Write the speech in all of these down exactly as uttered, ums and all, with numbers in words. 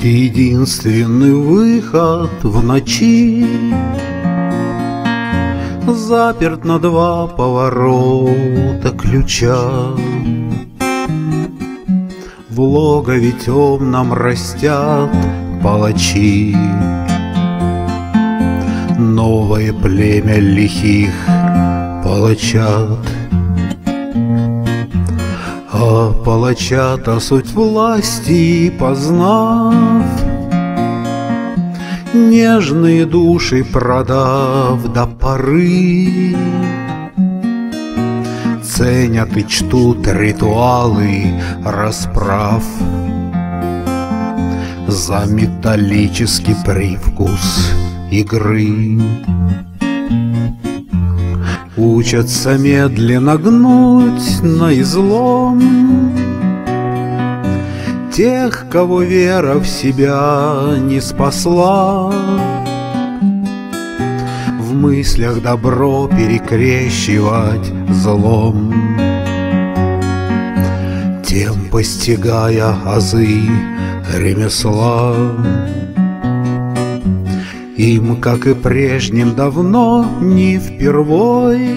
Единственный выход в ночи заперт на два поворота ключа. В логове темном растят палачи, новое племя лихих палачат. А палачата суть власти познав, нежные души продав до поры, ценят и чтут ритуалы расправ за металлический привкус игры. Учатся медленно гнуть на излом тех, кого вера в себя не спасла. В мыслях добро перекрещивать злом, тем постигая азы ремесла. Им, как и прежним, давно не впервой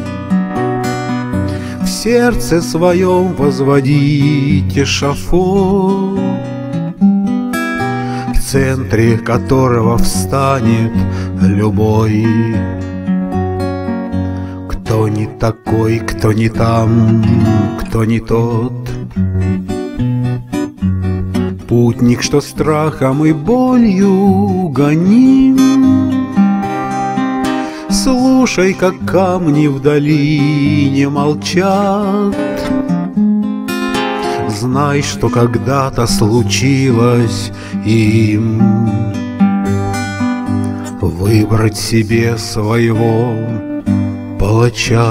в сердце своем возводить эшафот, в центре которого встанет любой, кто не такой, кто не там, кто не тот. Путник, что страхом и болью гоним, слушай, как камни в долине молчат. Знай, что когда-то случилось им выбрать себе своего палача.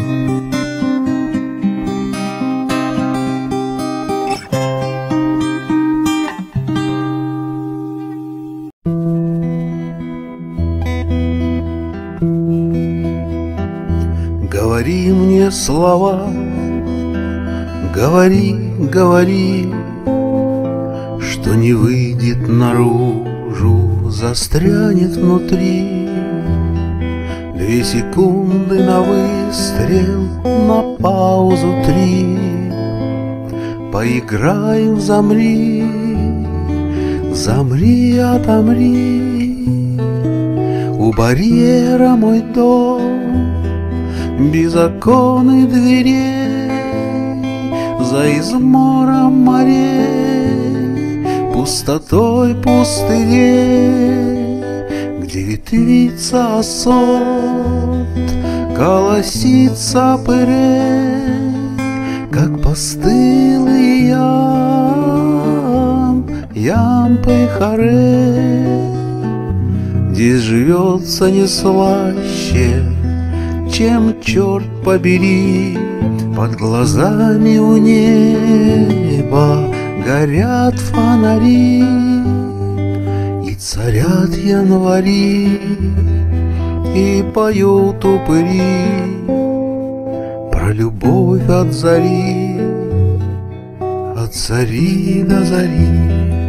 Говори мне слова, говори, говори, что не выйдет наружу, застрянет внутри. Две секунды на выстрел, на паузу три. Поиграем в замри, замри, отомри. У барьера мой дом, без окон и дверей, за измором морей, пустотой пустыней, где ветвится осот, колосится пырей, как постылый ям, ям пейхаре. Здесь живется не слаще, чем, черт побери, под глазами у неба горят фонари, и царят январи, и поют упыри про любовь от зари, от зари до зари.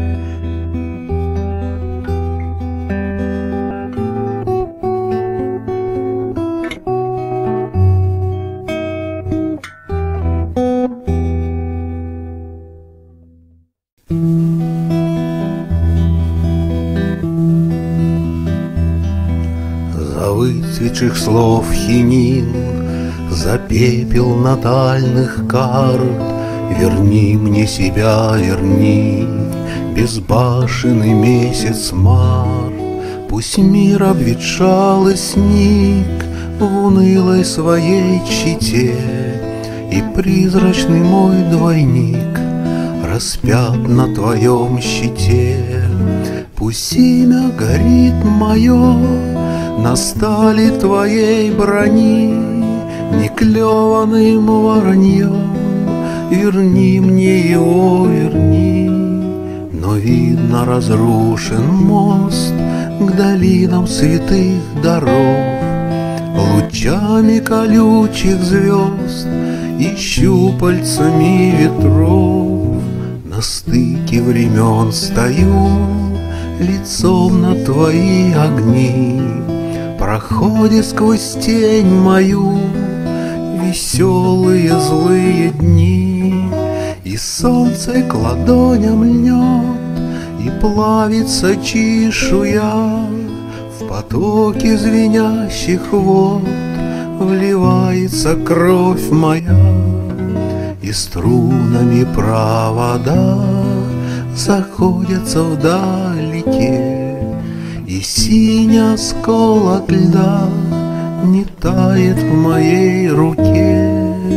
Выцветших слов хинин, за пепел натальных карт, верни мне себя, верни, безбашенный месяц март. Пусть мир обветшал и сник в унылой своей чите, и призрачный мой двойник распят на твоем щите. Пусть имя горит мое на стали твоей брони, неклеванным вороньем. Верни мне его, верни. Но видно, разрушен мост к долинам святых даров. Лучами колючих звезд и щупальцами ветров На стыке времен стою, лицом на твои огни. Проходит сквозь тень мою веселые злые дни. И солнце к ладоням льнет, и плавится чешуя. В потоке звенящих вод вливается кровь моя. И струнами провода заходятся вдалеке, и синий осколок льда не тает в моей руке.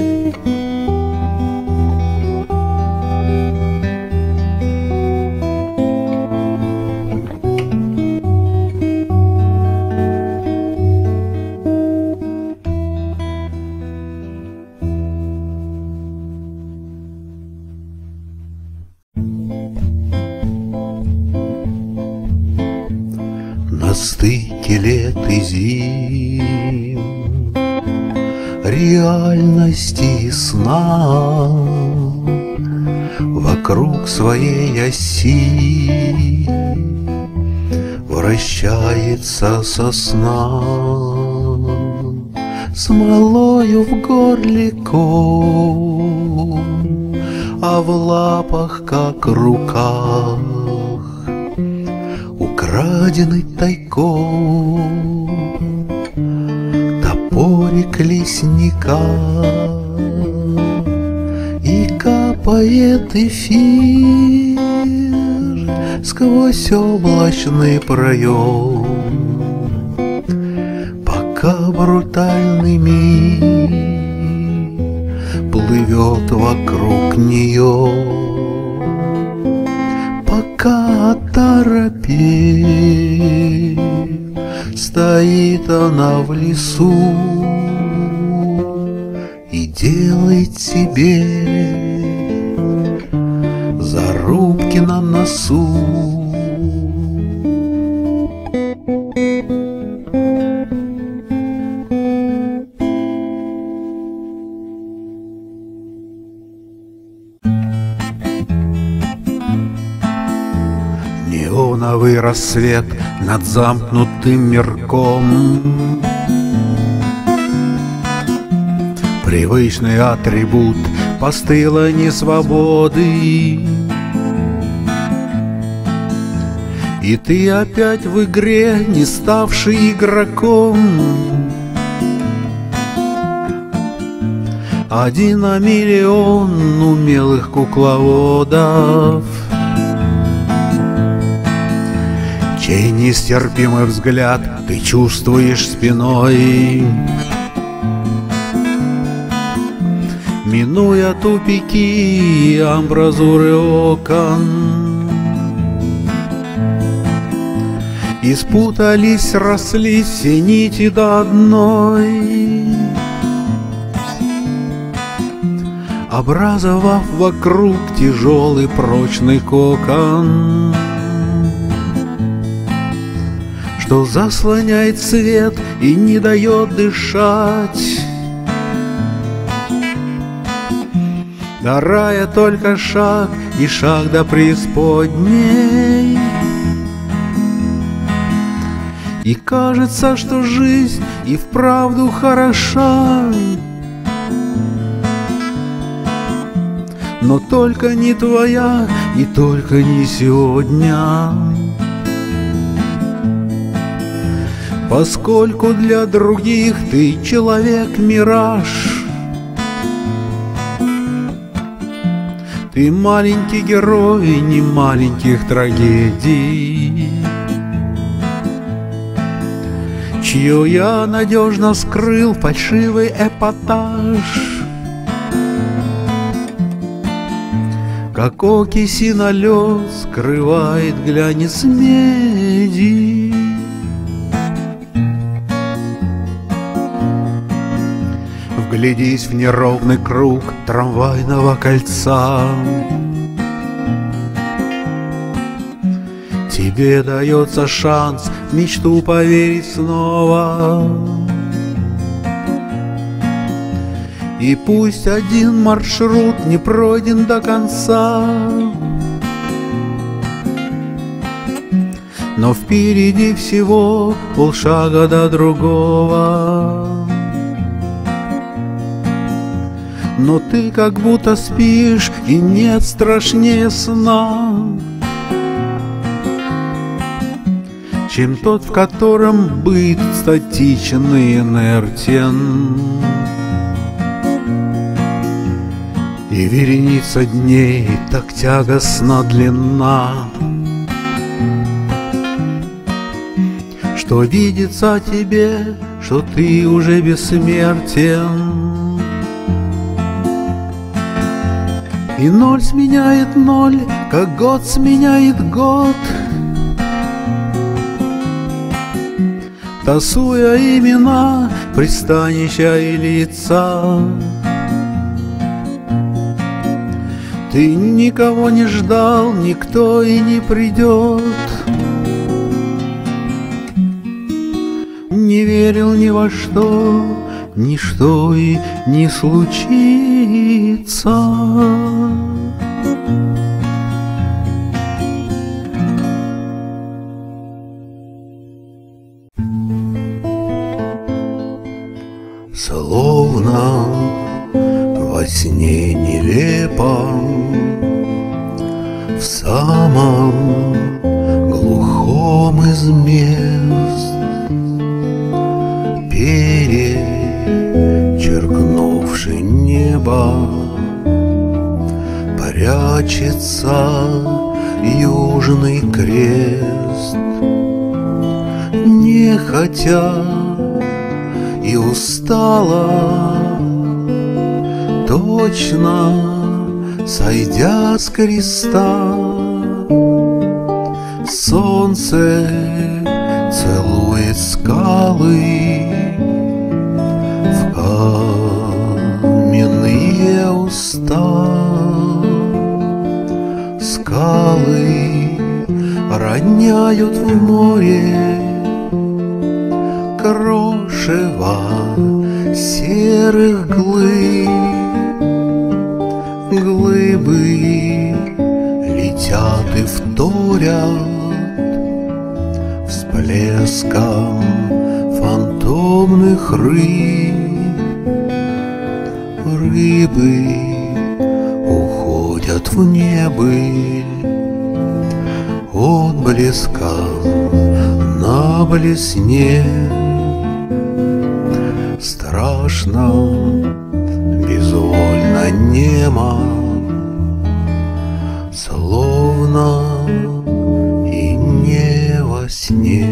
На стыке лет и зим, реальности и сна, вокруг своей оси вращается сосна. Смолою в горле ком, а в лапах, как руках, украденный тайком топорик лесника. И капает эфир сквозь облачный проем, пока брутальный мир плывет вокруг нее. Пока оторопев стоит она в лесу и делает себе зарубки на носу. Неоновый рассвет над замкнутым мирком, привычный атрибут постылой несвободы. И ты опять в игре, не ставший игроком, один на миллион умелых кукловодов, чей нестерпимый взгляд ты чувствуешь спиной. Минуя тупики и амбразуры окон, и спутались, росли все нити до одной, образовав вокруг тяжелый прочный кокон, что заслоняет свет и не дает дышать. До рая только шаг, и шаг до преисподней. И кажется, что жизнь и вправду хороша, но только не твоя и только не сегодня. Поскольку для других ты человек-мираж, ты маленький герой не маленьких трагедий, чью я надежно скрыл фальшивый эпатаж, как окиси налет скрывает глянец меди. Вглядись в неровный круг трамвайного кольца. Тебе дается шанс в мечту поверить снова. И пусть один маршрут не пройден до конца, но впереди всего полшага до другого. Но ты как будто спишь, и нет страшнее сна, чем тот, в котором быт статичен и инертен. И вереница дней так тягостно длинна, что видится тебе, что ты уже бессмертен. И ноль сменяет ноль, как год сменяет год, тасуя имена, пристанища и лица. Ты никого не ждал, никто и не придет, не верил ни во что, ничто и не случится. Словно во сне нелепо, в самом глухом из мест, перечеркнувши небо, прячется южный крест. Нехотя и устала, точно сойдя с креста, солнце целует скалы в каменные уста. Скалы роняют в море крошево серых глыб. Глыбы летят и вторят всплеском фантомных рыб. Рыбы уходят в небыль отблеском на блесне. Страшно, безвольно, немо, словно и не во сне.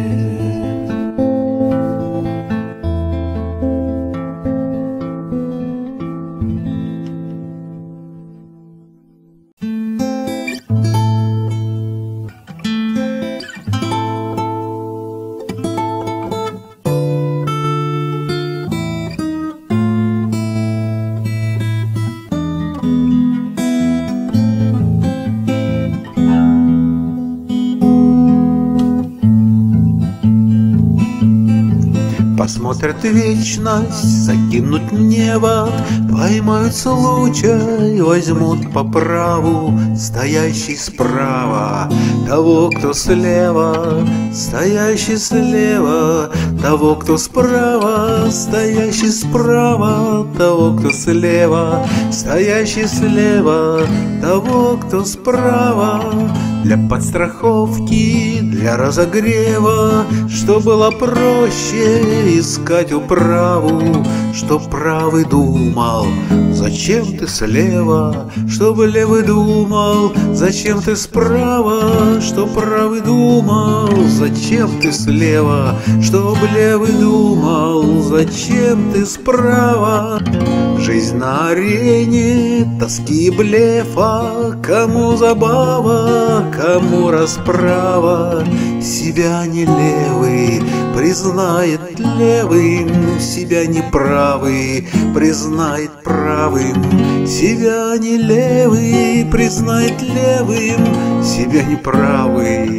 Посмотрят вечность, закинут небо, поймают случай, возьмут по праву стоящий справа того, кто слева, стоящий слева того, кто справа, стоящий справа того, кто слева, стоящий слева того, кто справа. Для подстраховки, для разогрева, что было проще искать управу, что правый думал, зачем ты слева, чтобы левый думал, зачем ты справа, что правый думал, зачем ты слева, чтобы левый думал, зачем ты справа. Жизнь на арене тоски и блефа, кому забава, кому расправа. Себя не левый признает левым, себя неправый признает правым. Себя не левый признает левым, себя неправый.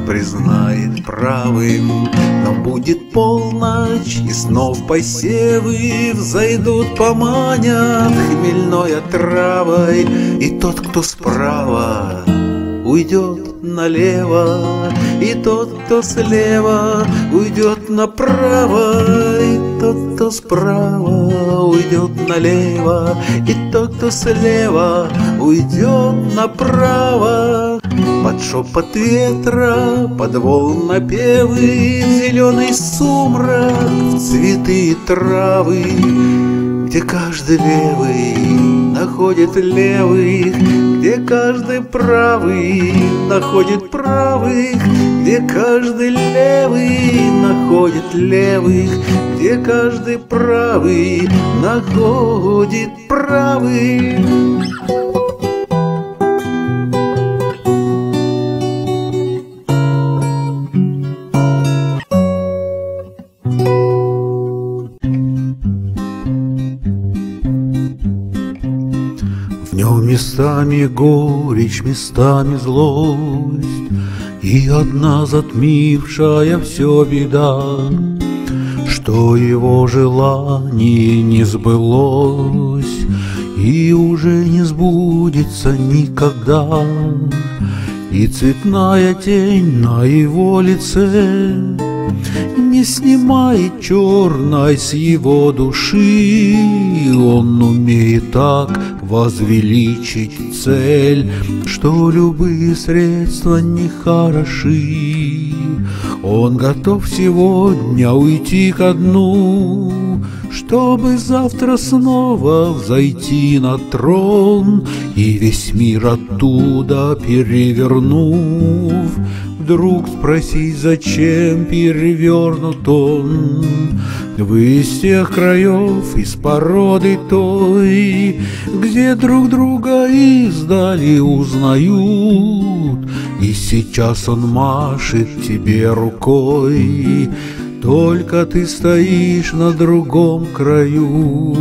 признает правым. Но будет полночь, и снов посевы взойдут, поманят хмельной отравой, и тот, кто справа, уйдет налево, и тот, кто слева, уйдет направо, и тот, кто справа, уйдет налево, и тот, кто слева, уйдет направо. Под шепот ветра, под волн напевы, зеленый сумрак, в цветы и травы, где каждый левый находит левых, где каждый правый находит правых, где каждый левый находит левых, где каждый правый находит правых. В нем местами горечь, местами злость, и одна затмившая все беда, что его желание не сбылось и уже не сбудется никогда. И цветная тень на его лице не снимает черной с его души. Он умеет так возвеличить цель, что любые средства не хороши. Он готов сегодня уйти ко дну, чтобы завтра снова взойти на трон, и весь мир оттуда перевернув, вдруг спросить, зачем перевернут он. Вы из тех краев, из породы той, где друг друга издали узнают, и сейчас он машет тебе рукой, только ты стоишь на другом краю.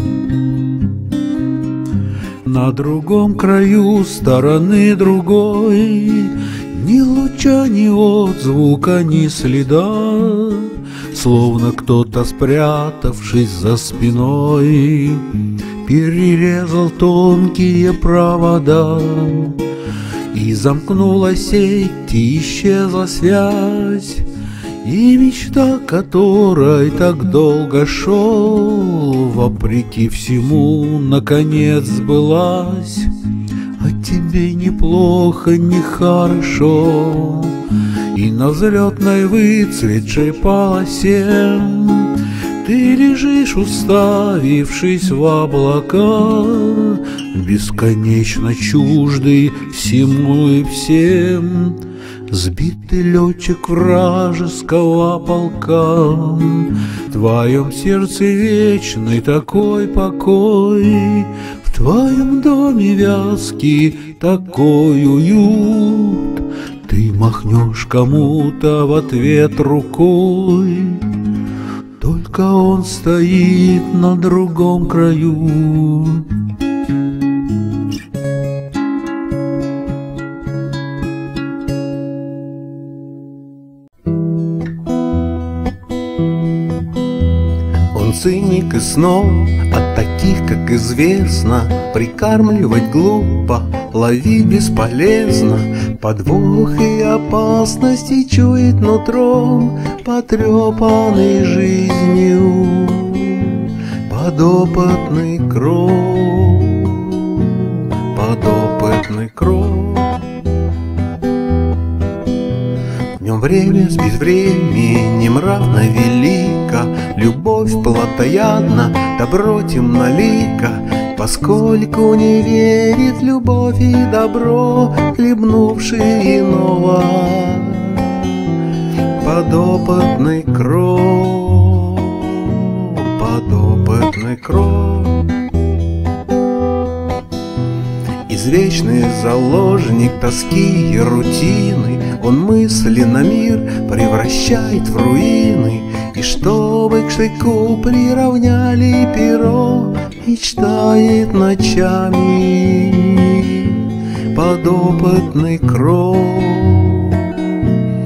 На другом краю стороны другой, ни луча, ни отзвука, ни следа, словно кто-то, спрятавшись за спиной, перерезал тонкие провода. И замкнула сеть, и исчезла связь, и мечта, которой так долго шел, вопреки всему, наконец сбылась. А тебе неплохо, нехорошо, и на взлетной выцветшей полосе ты лежишь, уставившись в облака, бесконечно чуждый всему и всем. Сбитый летчик вражеского полка, в твоем сердце вечный такой покой, в твоем доме вязкий такой уют. Ты махнешь кому-то в ответ рукой, только он стоит на другом краю. Он циник и снов, от таких, как известно, прикармливать глупо, ловить бесполезно. Подвох и опасности чует нутром, потрепанный жизнью подопытный кров, подопытный кров. В нем время с безвременем равно велика, любовь плотоядна, добро темнолика, поскольку не верит любовь и добро, хлебнувший иного. Подопытный кров, подопытный кров. Извечный заложник тоски и рутины, он мысли на мир превращает в руины. И чтобы к штыку приравняли перо, мечтает ночами подопытный кров,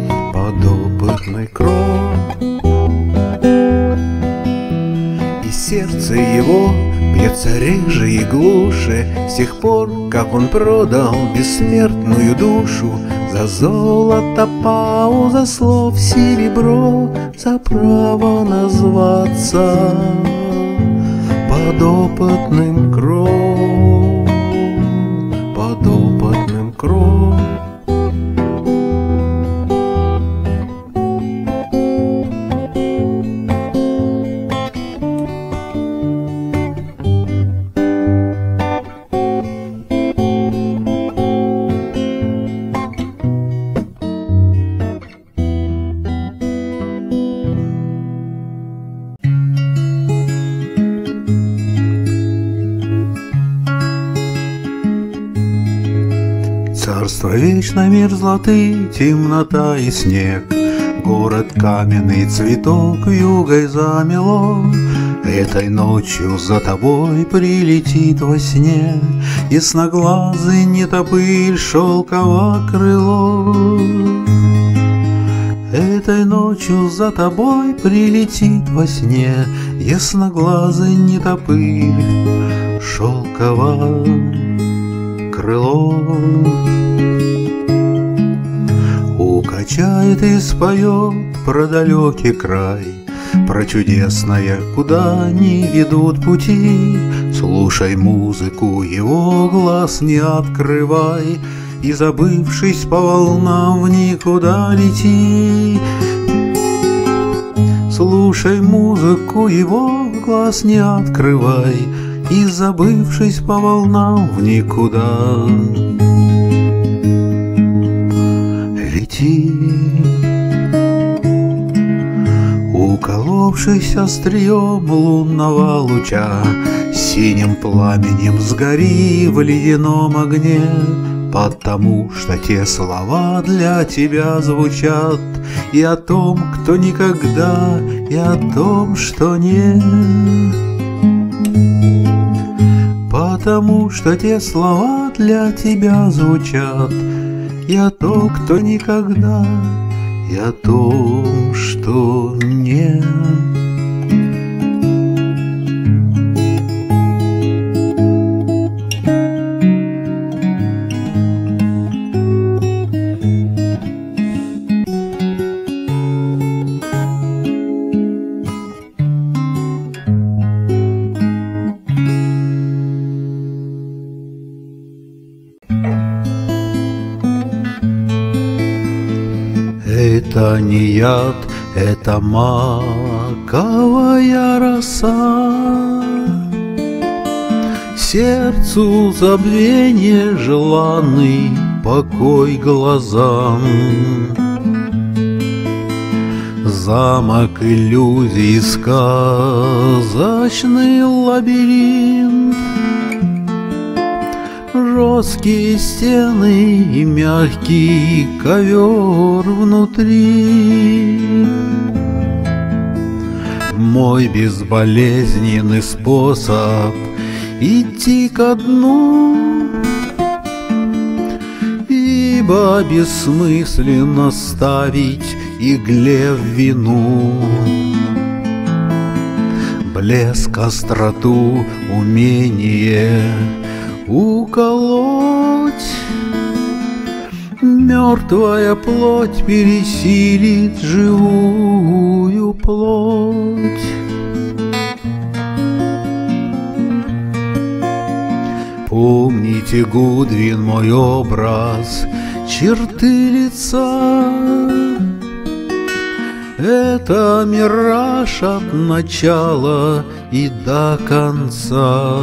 сердце его бьется реже и глуше с тех пор, как он продал бессмертную душу за золото, пауза слов, серебро, за право назваться подопытным кром, подопытным кром. Царство вечно, мерзлоты, темнота и снег, город каменный, цветок вьюгой замело. Этой ночью за тобой прилетит во сне ясноглазый нетопырь, шелково крыло. Этой ночью за тобой прилетит во сне ясноглазый нетопырь, шелково крыло. Укачает и споет про далекий край, про чудесное, куда не ведут пути. Слушай музыку, его глаз не открывай, и, забывшись по волнам, в никуда лети. Слушай музыку, его глаз не открывай, и, забывшись по волнам, в никуда лети. Уколовшись острием лунного луча, синим пламенем сгори в ледяном огне, потому что те слова для тебя звучат и о том, кто никогда, и о том, что нет. Потому что те слова для тебя звучат и о том, кто никогда, и о том, что нет. Это не яд, это маковая роса, сердцу забвение желанный, покой глазам. Замок иллюзий, сказочный лабиринт, жесткие стены и мягкий ковер внутри. Мой безболезненный способ идти ко дну, ибо бессмысленно ставить игле в вину. Блеск, остроту, умение уколоть, мертвая плоть пересилит живую плоть. Помните, Гудвин, мой образ, черты лица — это мираж от начала и до конца.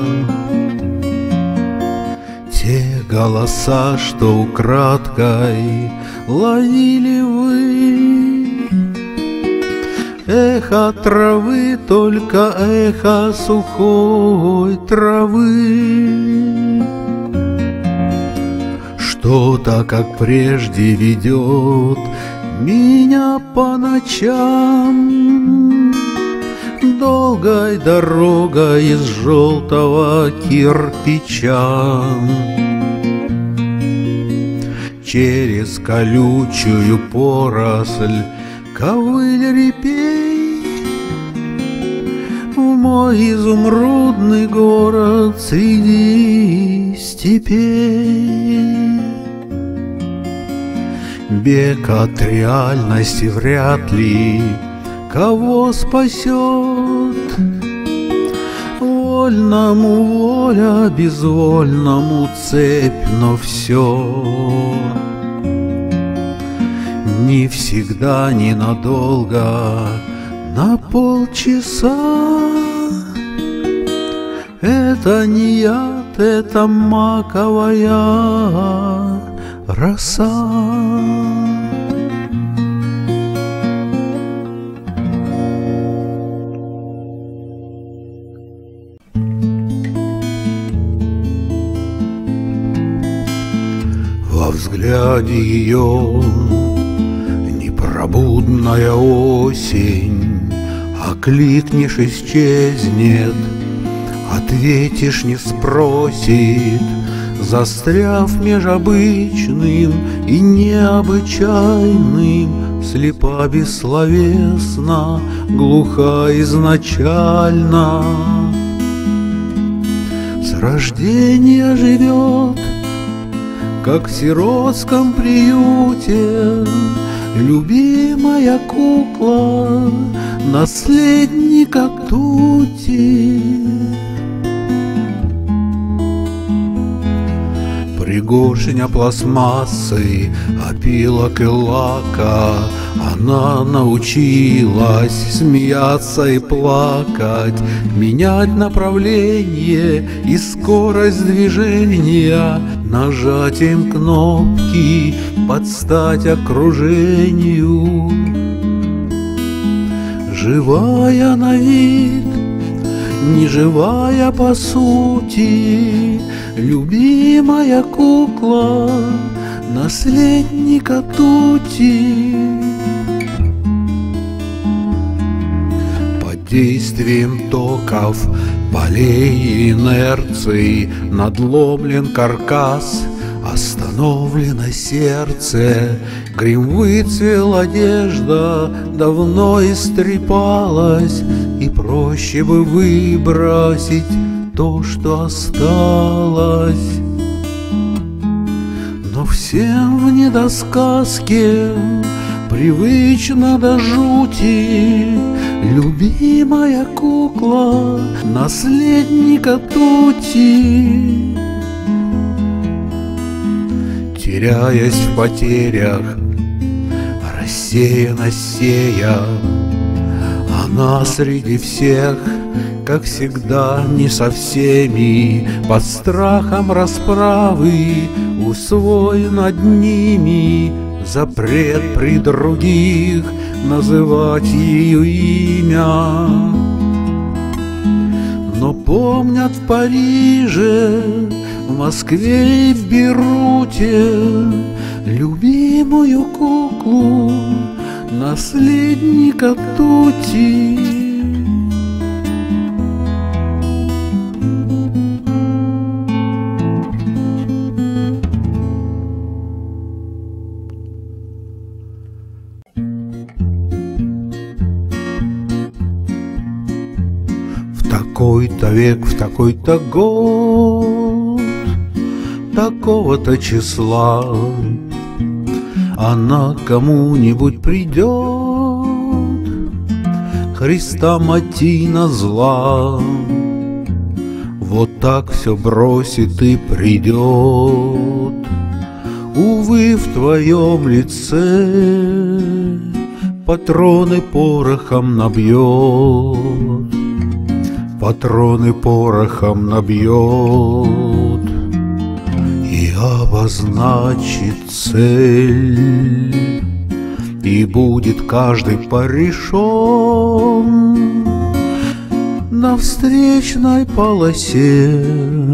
Те голоса, что украдкой ловили вы, эхо травы, только эхо сухой травы. Что-то, как прежде, ведет меня по ночам долгой дорогой из желтого кирпича. Через колючую поросль ковыль репей в мой изумрудный город среди степей. Бег от реальности вряд ли кого спасет. Вольному воля, безвольному цепь, но все не всегда, ненадолго, на полчаса. Это не яд, это маковая роса. Во взгляде ее непробудная осень, окликнешь — исчезнет, ответишь — не спросит, застряв меж обычным и необычайным, слепа бессловесна, глуха изначально. С рождения живет, как в сиротском приюте, любимая кукла наследника Тути. Пригоршня пластмассы, опилок и лака, она научилась смеяться и плакать, менять направление и скорость движения, нажатием кнопки под стать окружению. Живая на вид, неживая по сути, любимая кукла наследника Тути. Под действием токов, полей инерции надломлен каркас, остановлено сердце, грим выцвел, одежда давно истрепалась, и проще бы выбросить то, что осталось. Но всем в недосказке привычно до жути, любимая кукла наследника Тути. Теряясь в потерях, рассеянно сея, она среди всех, как всегда, не со всеми, под страхом расправы усвой над ними запрет при других называть ее имя. Но помнят в Париже, в Москве и в Бейруте любимую куклу наследника Тути. В такой-то век, в такой-то год, такого-то числа она кому-нибудь придет, Христа Матина зла. Вот так все бросит и придет. Увы, в твоем лице патроны порохом набьет, патроны порохом набьет и обозначит цель, и будет каждый порешен на встречной полосе,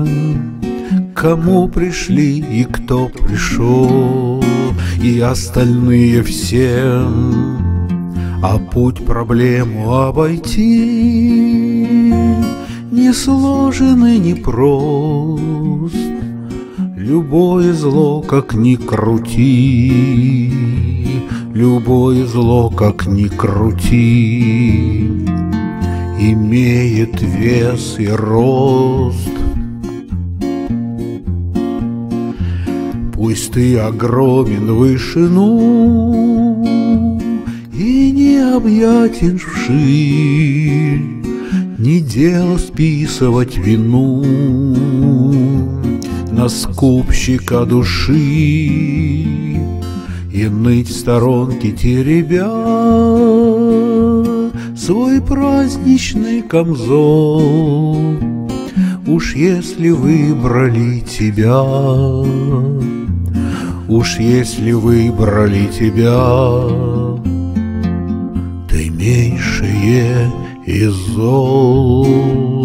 кому пришли и кто пришел, и остальные все. А путь проблему обойти не сложен и не прост. Любое зло, как ни крути, любое зло, как ни крути, имеет вес и рост. Пусть ты огромен в вышину и необъятен вширь, не дело списывать вину на скупщика души и ныть в сторонке, теребя свой праздничный камзол. Уж если выбрали тебя, уж если выбрали тебя, ты меньшее из зол.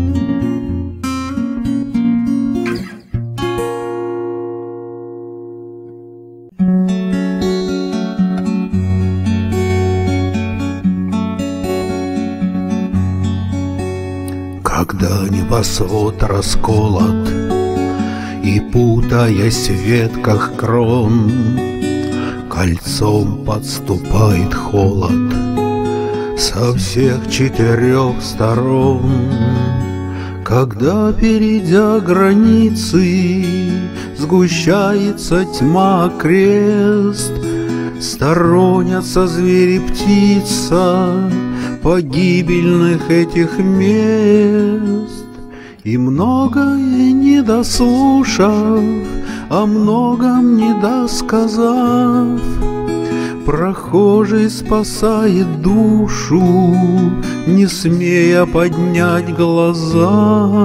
Когда небосвод расколот и, путаясь в ветках крон, кольцом подступает холод со всех четырех сторон. Когда, перейдя границы, сгущается тьма крест, сторонятся звери, птица погибельных этих мест. И многое не дослушав, о многом не досказав, прохожий спасает душу, не смея поднять глаза.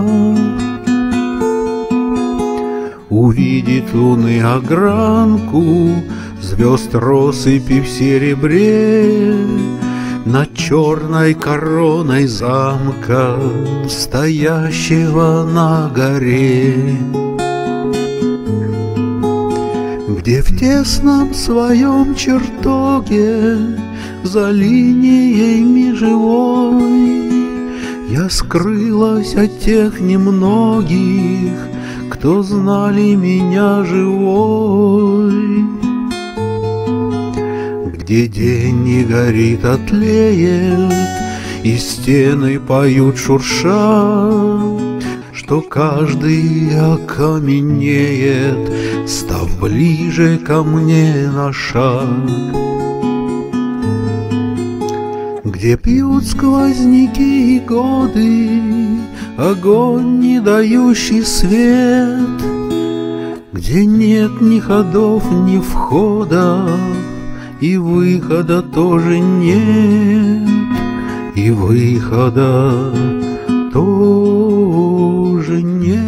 Увидит луны огранку, звезд россыпи в серебре, над черной короной замка, стоящего на горе, где в тесном своем чертоге за линией межевой я скрылась от тех немногих, кто знали меня живой. Где день не горит, а тлеет, и стены поют шурша, что каждый окаменеет, став ближе ко мне на шаг. Где пьют сквозняки и годы, огонь, не дающий свет, где нет ни ходов, ни входов, и выхода тоже нет, и выхода тоже нет.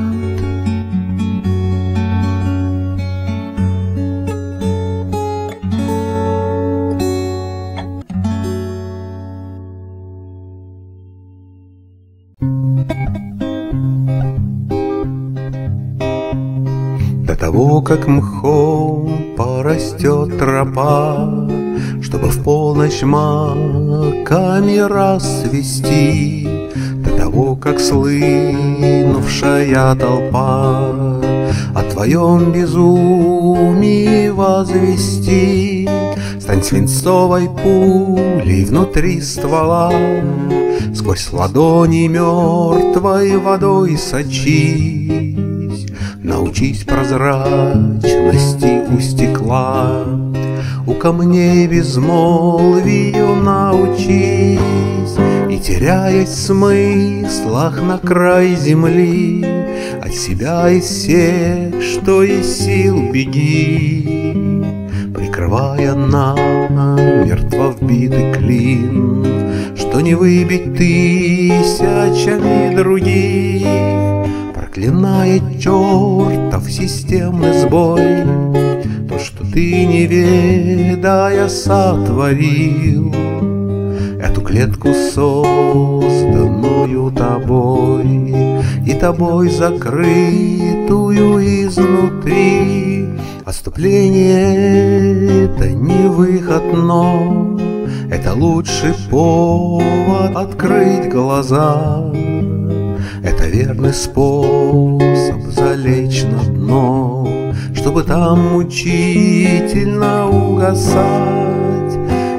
До того, как мхом порастет тропа, чтобы в полночь маками расцвести, до того, как слынувшая толпа о твоем безумии возвести, стань свинцовой пулей внутри ствола, сквозь ладони мертвой водой сочись. Научись прозрачности у стекла, у камней безмолвию научись, и, теряясь в смыслах на край земли, от себя и всех, что есть сил, беги, прикрывая намертво вбитый клин, что не выбить тысячами других. Проклиная чертов системный сбой, то, что ты, не ведая, сотворил, эту клетку, созданную тобой, и тобой закрытую изнутри. Отступление — это не выход, но это лучший повод открыть глаза. Это верный способ залечь на дно, чтобы там мучительно угасать.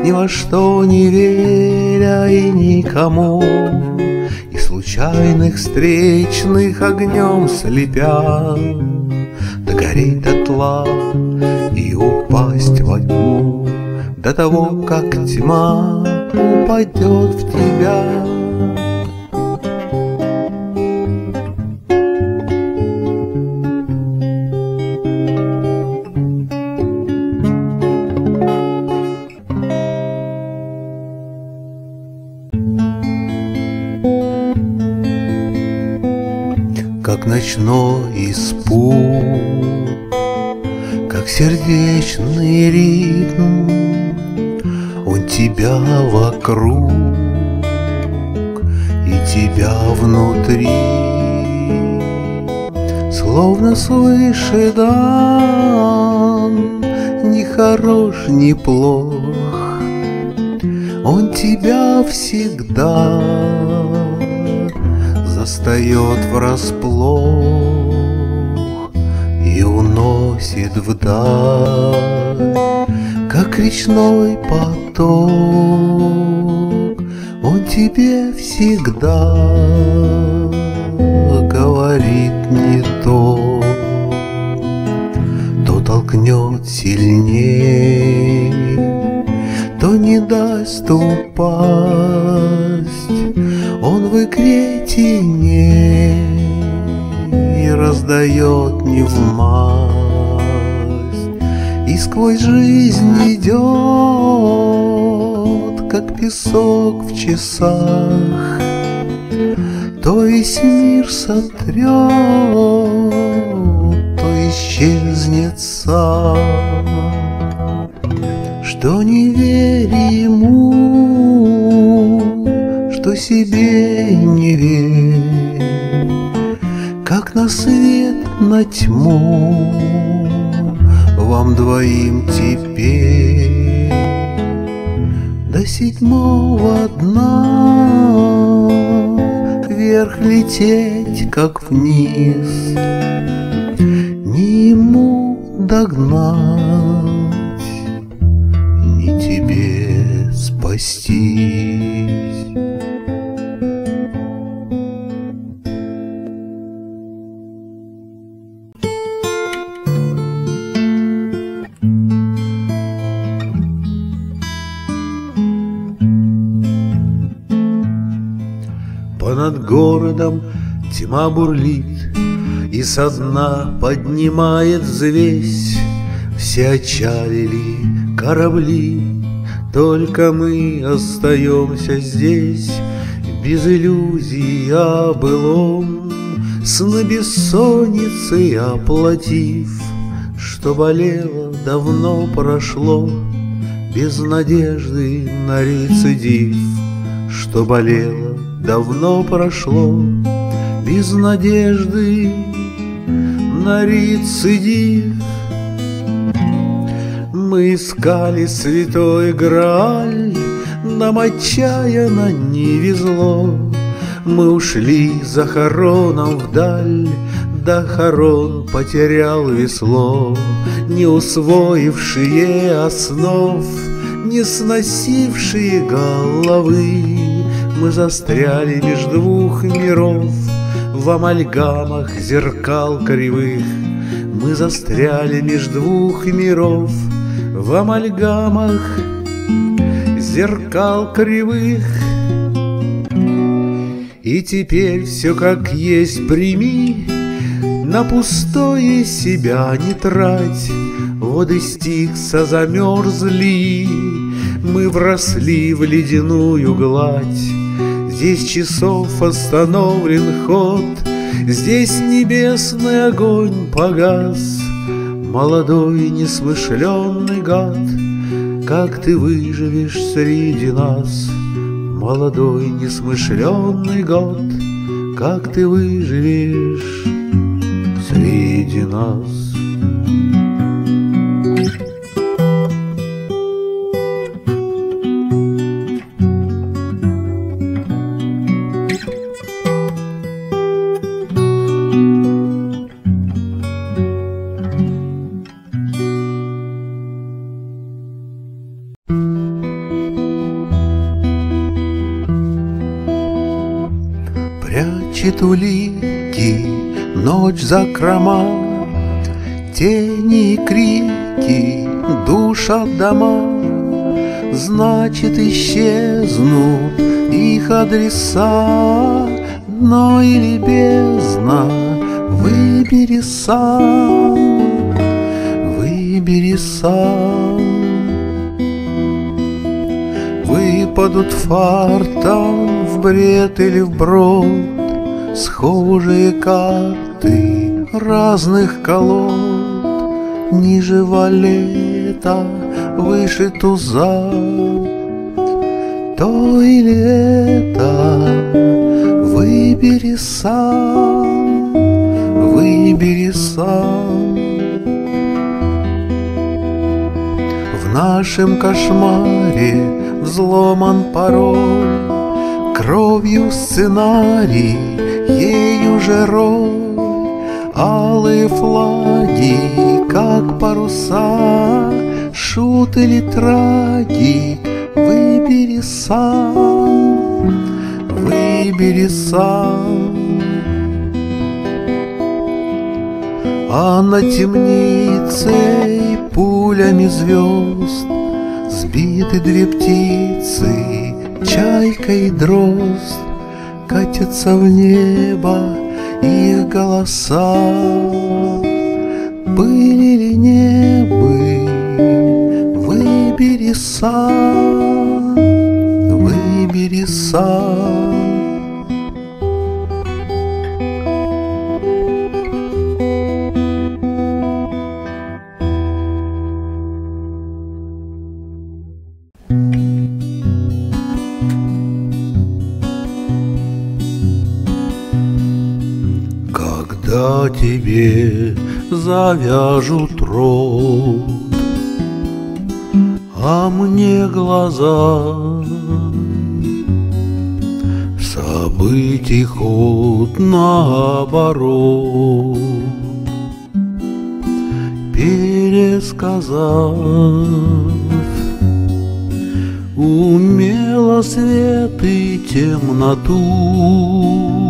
ни во что не веря и никому, и случайных встречных огнем слепя, догореть дотла и упасть во тьму до того, как тьма упадет в тебя. Как ночной испуг, как сердечный ритм, он тебя вокруг и тебя внутри, словно свыше дан, ни хорош, ни плох, он тебя всегда застает врасплох и уносит вдаль, как речной поток. Он тебе всегда говорит не то, то толкнет сильней, то не даст упасть. Он в игре теней раздает не в масть, и сквозь жизнь идет, как песок в часах, то весь мир сотрет, то исчезнет сам. Что не верь ему, что себе не верь, как на свет, на тьму вам двоим теперь до седьмого дна вверх лететь, как вниз, ни ему догнать, ни тебе спастись. Над городом тьма бурлит, и со дна поднимает взвесь. Все отчалили корабли, только мы остаемся здесь, без иллюзий о былом, сны бессонницы оплатив. Что болело, давно прошло, без надежды на рецидив. Что болело, давно прошло, без надежды на рецидив. Мы искали святой Грааль, нам отчаянно не везло. Мы ушли за хороном вдаль, до хорон потерял весло. Не усвоившие основ, не сносившие головы, мы застряли меж двух миров, в амальгамах зеркал кривых. Мы застряли меж двух миров, в амальгамах зеркал кривых. И теперь все как есть прими, на пустое себя не трать. Воды Стикса замерзли, мы вросли в ледяную гладь. Здесь часов остановлен ход, здесь небесный огонь погас. Молодой несмышленный гад, как ты выживешь среди нас? Молодой несмышленный гад, как ты выживешь среди нас? Значит, улики, ночь закрома, тени и крики душат дома. Значит, исчезнут их адреса, дно или бездна, выбери сам, выбери сам. Выпадут фартом в бред или в брод схожие карты разных колод. Ниже валета, выше туза, то или это, выбери сам, выбери сам. В нашем кошмаре взломан пароль, кровью сценарий, ею же роль. Алые флаги, как паруса, шут или трагик, выбери сам, выбери сам. А на темницей пулями звезд сбиты две птицы, чайка и дрозд. Катятся в небо их голоса. Были ли небы, выбери сам, выбери сам. Когда тебе завяжут рот, а мне глаза, событий ход наоборот пересказав, умело свет и темноту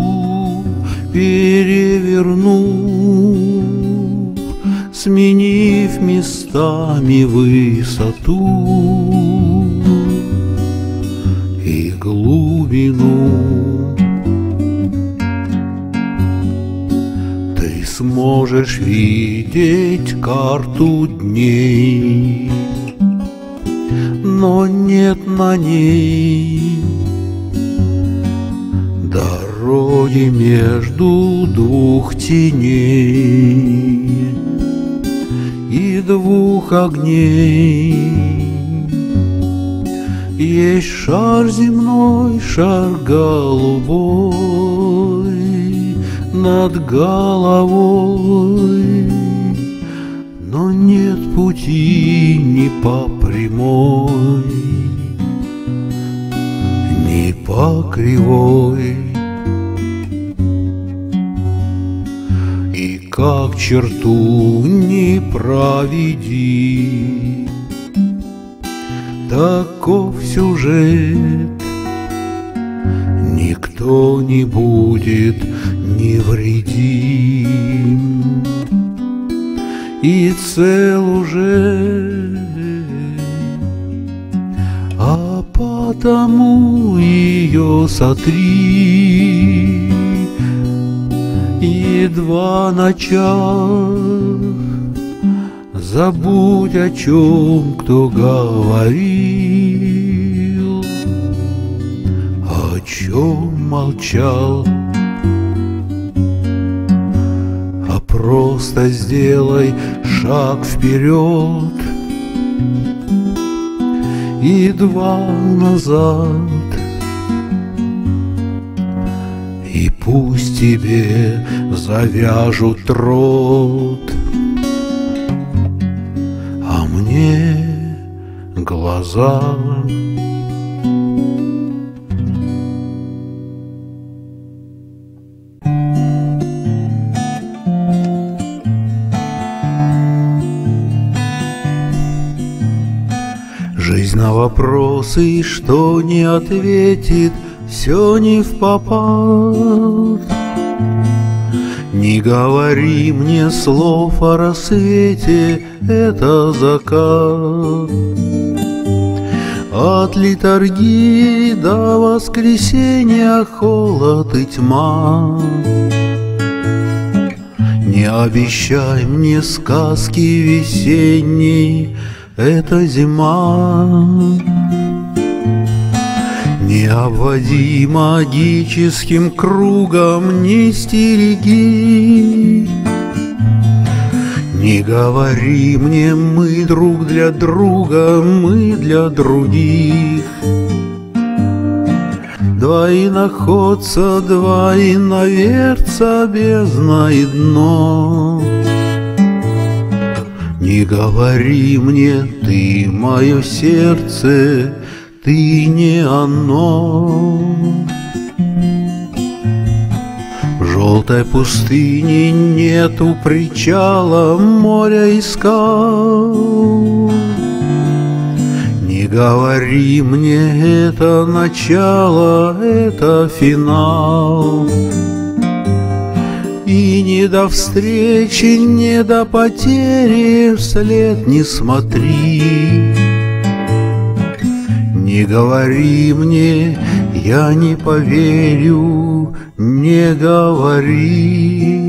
перевернув, сменив местами высоту и глубину, ты сможешь видеть карту дней, но нет на ней дороги между двух теней и двух огней. Есть шар земной, шар голубой над головой, но нет пути ни по прямой, ни по кривой. И как черту не проведи, таков сюжет, никто не будет невредим, и цел уже, а потому ее сотри, едва начав, забудь, о чем кто говорил, о чем молчал, а просто сделай шаг вперед и два назад. И пусть тебе завяжут рот, а мне глаза. Жизнь на вопросы, что не ответит, все не впопад. Не говори мне слов о рассвете, это закат. От литургии до воскресенья холод и тьма. Не обещай мне сказки весенней, это зима. Не обводи магическим кругом, не стереги. Не говори мне, мы друг для друга, мы для других. Два иноходца, два иноверца, бездна и дно. Не говори мне, ты мое сердце, ты не оно. В желтой пустыне нету причала, моря и скал. Не говори мне, это начало, это финал. И не до встречи, не до потери вслед не смотри. Не говори мне, я не поверю, не говори.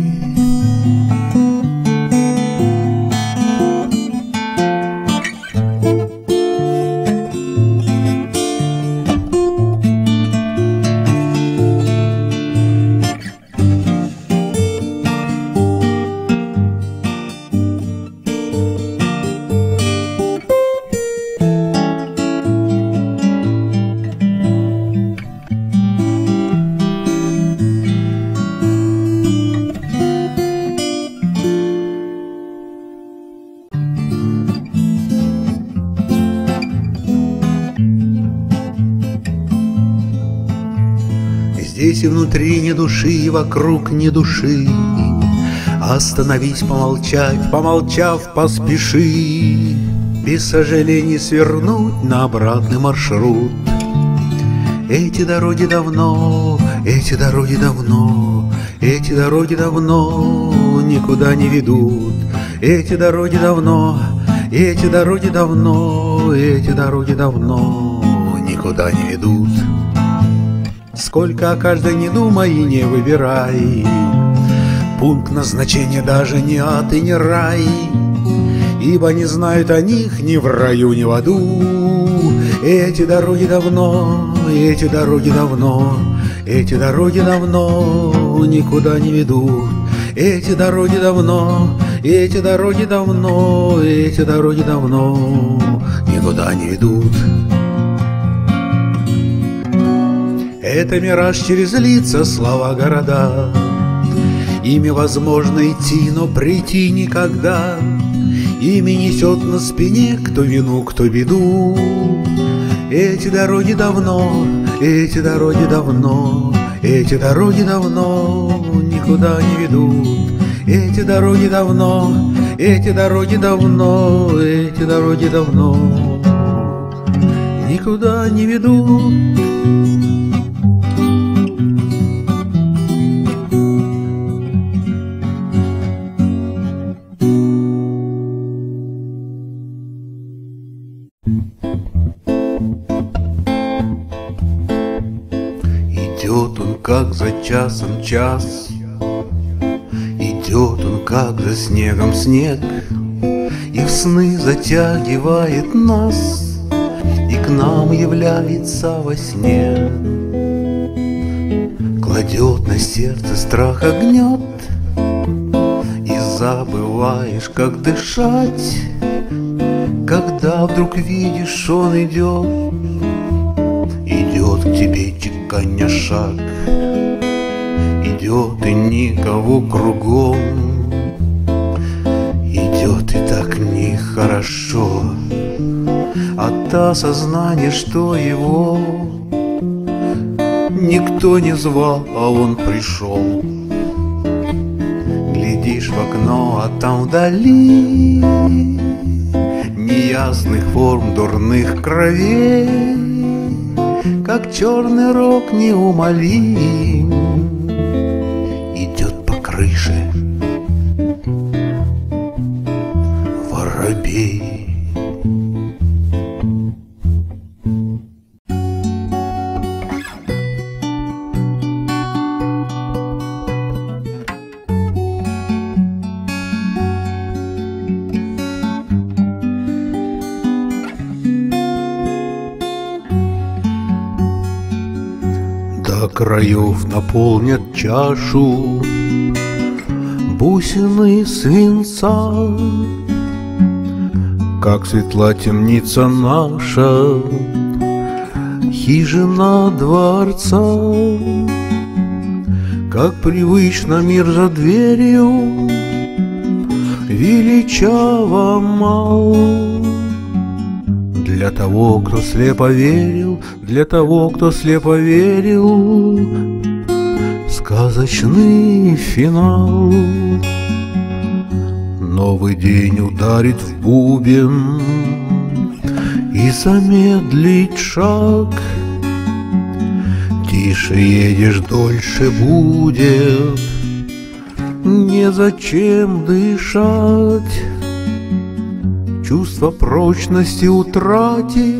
Здесь и внутри ни души, и вокруг ни души. Остановись, помолчать, помолчав, поспеши. Без сожалений свернуть на обратный маршрут. Эти дороги давно, эти дороги давно, эти дороги давно никуда не ведут. Эти дороги давно, эти дороги давно, эти дороги давно никуда не ведут. Сколько о каждой не думай и не выбирай, пункт назначения даже не ад и не рай, ибо не знают о них ни в раю, ни в аду. Эти дороги давно, эти дороги давно, эти дороги давно никуда не ведут. Эти дороги давно, эти дороги давно, эти дороги давно никуда не ведут. Это мираж через лица, слова, города. Ими возможно идти, но прийти никогда. Ими несет на спине кто вину, кто беду. Эти дороги давно, эти дороги давно, эти дороги давно никуда не ведут. Эти дороги давно, эти дороги давно, эти дороги давно никуда не ведут. Идет он, как за часом час, идет он, как за снегом снег, и в сны затягивает нас, и к нам является во сне. Кладет на сердце страх огнет, и забываешь, как дышать, когда вдруг видишь, он идет, идет к тебе, чеканя шаг, идет и никого кругом, идет и так нехорошо от осознания, что его никто не звал, а он пришел. Глядишь в окно, а там вдали неясных форм дурных кровей, как черный рог неумолим, идет по краю крыше воробей. До краев наполнят чашу бусины свинца, как светла темница наша, хижина дворца, как привычно мир за дверью величаво мал. Для того, кто слепо верил, для того, кто слепо верил, сказочный финал. Новый день ударит в бубен и замедлить шаг. Тише едешь, дольше будет, незачем дышать. Чувство прочности утратив,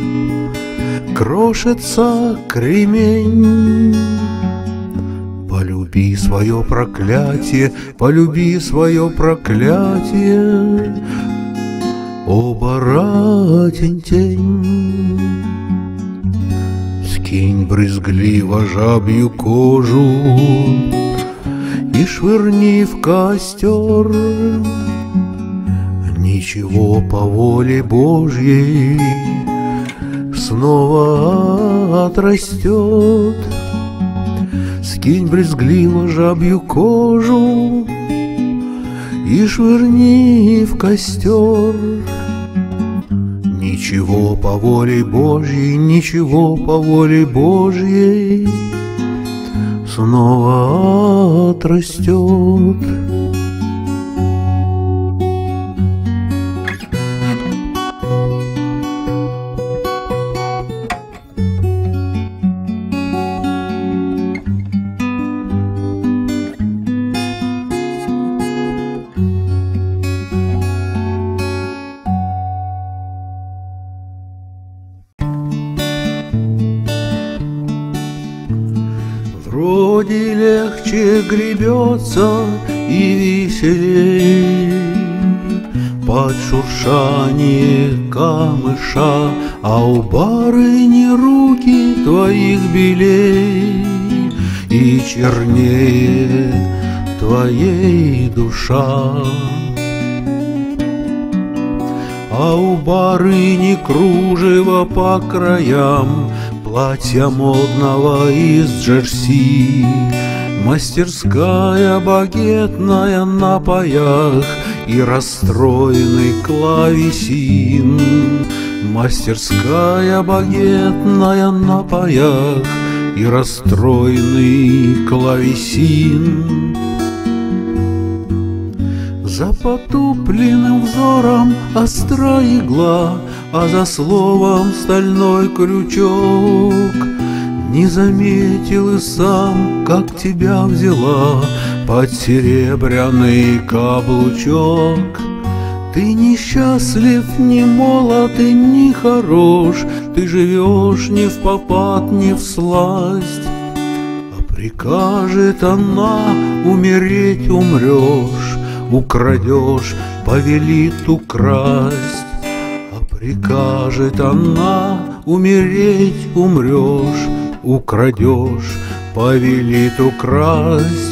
крошится кремень. Полюби свое проклятие, полюби свое проклятие, оборотень тень. Скинь брезгливо жабью кожу и швырни в костер. Ничего по воле Божьей снова отрастет. Скинь брезгливо жабью кожу и швырни в костер. Ничего по воле Божьей, ничего по воле Божьей снова отрастет. Вроде легче гребется и веселей под шуршание камыша, а у барыни руки твоих белей и чернее твоей душа. А у барыни кружево по краям, платья модного из джерси, мастерская багетная на паях и расстроенный клавесин. Мастерская багетная на паях и расстроенный клавесин. За потупленным взором остра игла, а за словом стальной крючок. Не заметил и сам, как тебя взяла под серебряный каблучок. Ты несчастлив, не молод и не хорош, ты живешь не впопад, не всласть. А прикажет она умереть, умрешь, украдешь, повелит украсть. А прикажет она умереть, умрешь, украдешь, повелит украсть.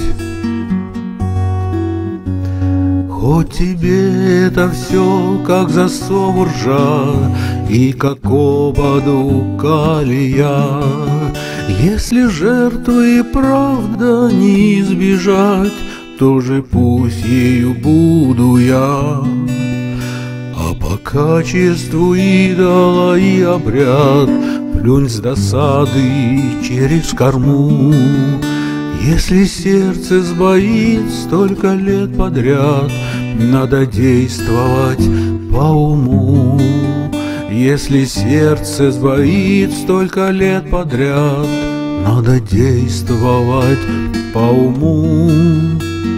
Хоть тебе это все, как засов ржа и как ободу калия, если жертвы и правда не избежать, то же пусть ею буду я. А по качеству идола и обряд плюнь с досады через корму. Если сердце сбоит столько лет подряд, надо действовать по уму. Если сердце сбоит столько лет подряд, надо действовать по уму.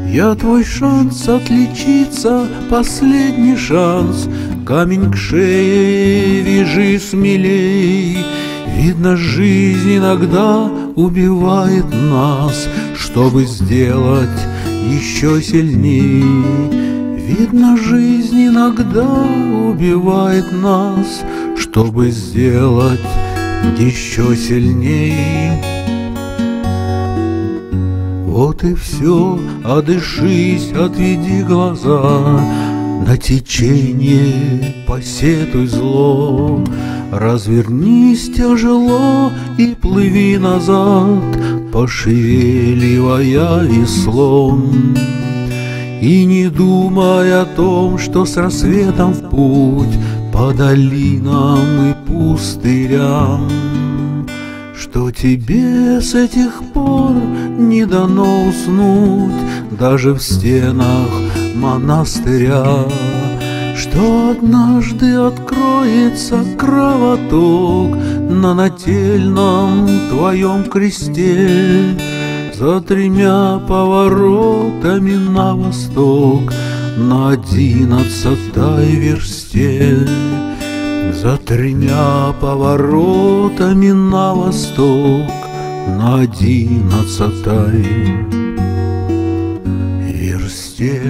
Я твой шанс отличиться, последний шанс. Камень к шее вяжи смелей. Видно, жизнь иногда убивает нас, чтобы сделать еще сильней. Видно, жизнь иногда убивает нас, чтобы сделать еще сильней. Вот и все, одышись, отведи глаза, на течение посетуй зло. Развернись тяжело и плыви назад, пошевеливая веслом. И не думай о том, что с рассветом в путь по долинам и пустырям, что тебе с этих пор не дано уснуть даже в стенах монастыря, что однажды откроется кровоток на нательном твоем кресте. За тремя поворотами на восток, на одиннадцатой версте. За тремя поворотами на восток, на одиннадцатой версте.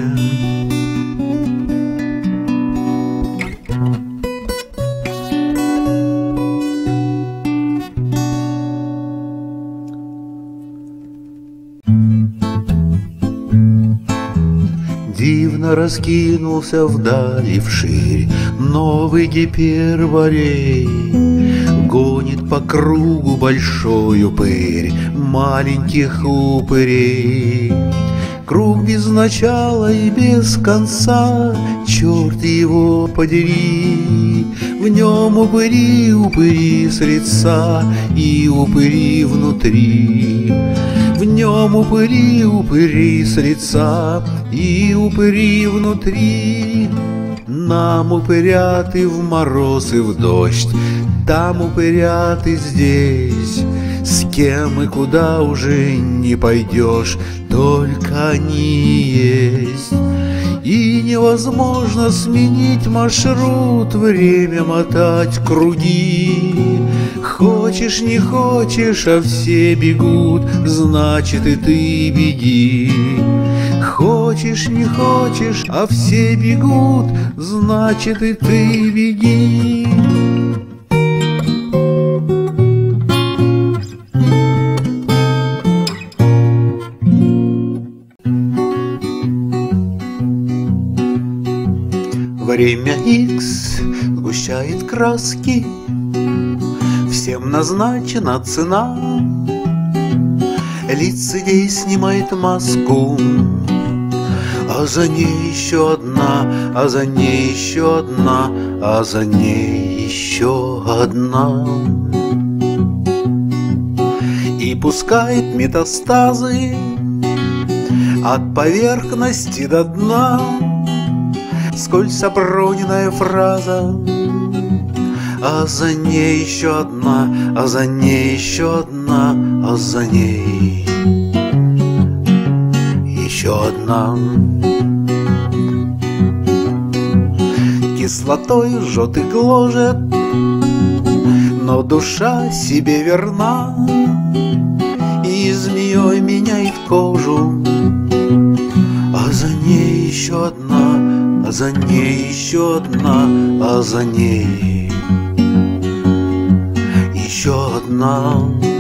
Дивно раскинулся вдали вширь новый гиперборей. Гонит по кругу большой упырь маленьких упырей. Круг без начала и без конца, черт его подери. В нем упыри, упыри с лица и упыри внутри. В нем упыри, упыри с лица и упыри внутри. Нам упыря ты в мороз и в дождь, там упыря ты здесь. С кем и куда уже не пойдешь, только они есть. И невозможно сменить маршрут, время мотать круги. Хочешь, не хочешь, а все бегут, значит и ты беги. Хочешь, не хочешь, а все бегут, значит и ты беги. Время Икс сгущает краски, всем назначена цена. Лицедей снимает маску, а за ней еще одна, а за ней еще одна, а за ней еще одна. И пускает метастазы от поверхности до дна. Скользь оброненная фраза, а за ней еще одна, а за ней еще одна, а за ней еще одна. Кислотой жжет и гложет, но душа себе верна, и змеей меняет кожу, а за ней еще одна, а за ней еще одна, а за ней еще одна.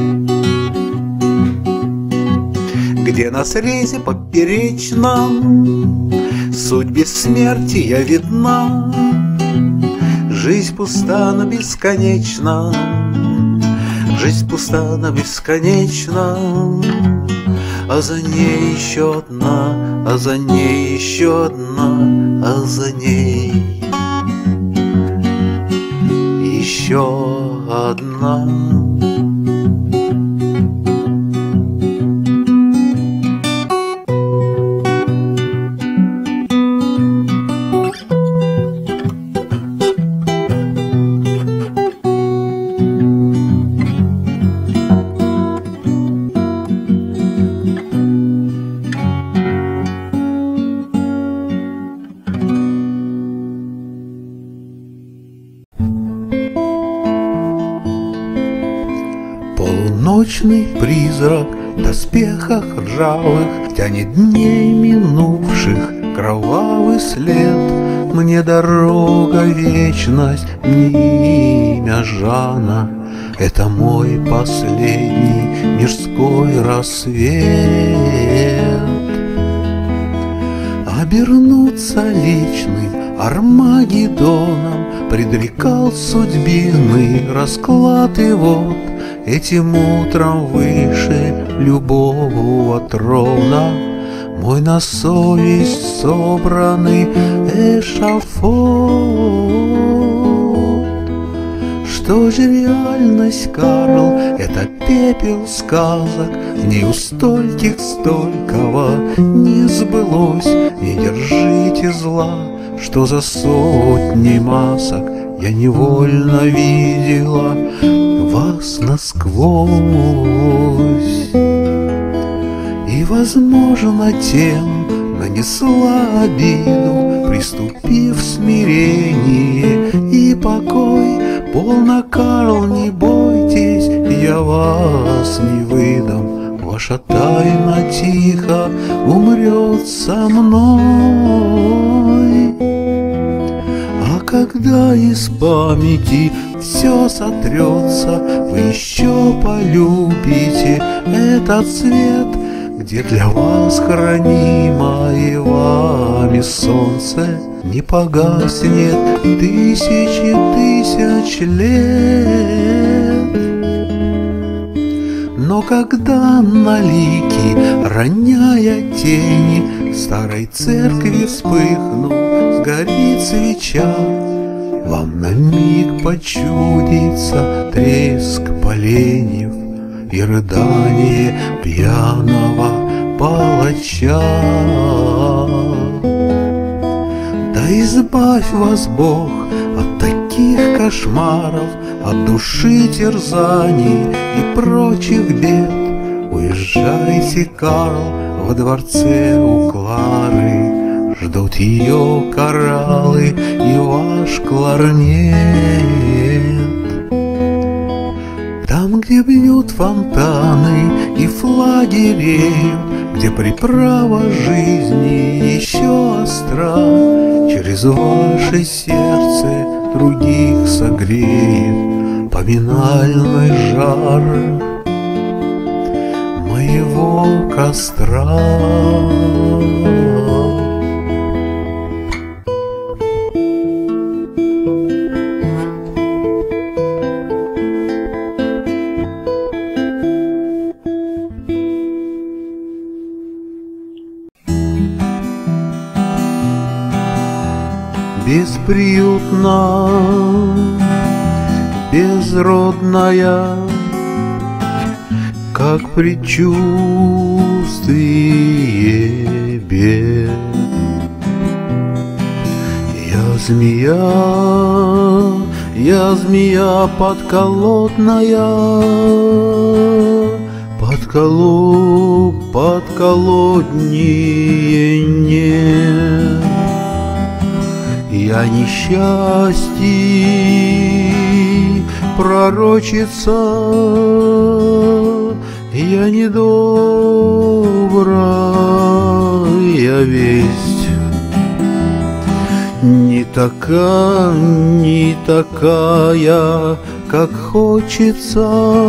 Где на срезе поперечном суть бессмертия видна. Жизнь пуста, но бесконечна, жизнь пуста, но бесконечна. А за ней еще одна, а за ней еще одна, а за ней еще одна. Мрачный призрак в доспехах ржавых тянет дней минувших кровавый след. Мне дорога вечность, мне имя Жана. Это мой последний мирской рассвет. Обернуться личным Армагеддоном предрекал судьбиный расклад, и вот этим утром выше любого трона мой на совесть собранный эшафот. Что же реальность, Карл? Это пепел сказок. В ней у стольких столького не сбылось. Не держите зла, что за сотни масок я невольно видела вас насквозь. И, возможно, тем нанесла обиду, приступив в смирение и покой. Полно, Карл, не бойтесь, я вас не выдам. Ваша тайна тихо умрет со мной. А когда из памяти все сотрется, вы еще полюбите этот свет, где для вас хранимое вами солнце не погаснет тысячи тысяч лет. Но когда на лики, роняя тени, в старой церкви вспыхнув, сгорит свеча, вам на миг почудится треск поленьев и рыдание пьяного палача. Да избавь вас Бог от таких кошмаров, от души терзаний и прочих бед. Уезжайте, Карл, во дворце у Клары, ждут ее кораллы и ваш кларнет. Там, где бьют фонтаны и флаги реют, где приправа жизни еще остра, через ваше сердце других согреет поминальный жар моего костра. Бесприютна, безродная, как предчувствие бед. Я змея, я змея подколодная, подколо, подколоднее нет. Я несчастье, пророчица, я недобрая весть. Не такая, не такая, как хочется,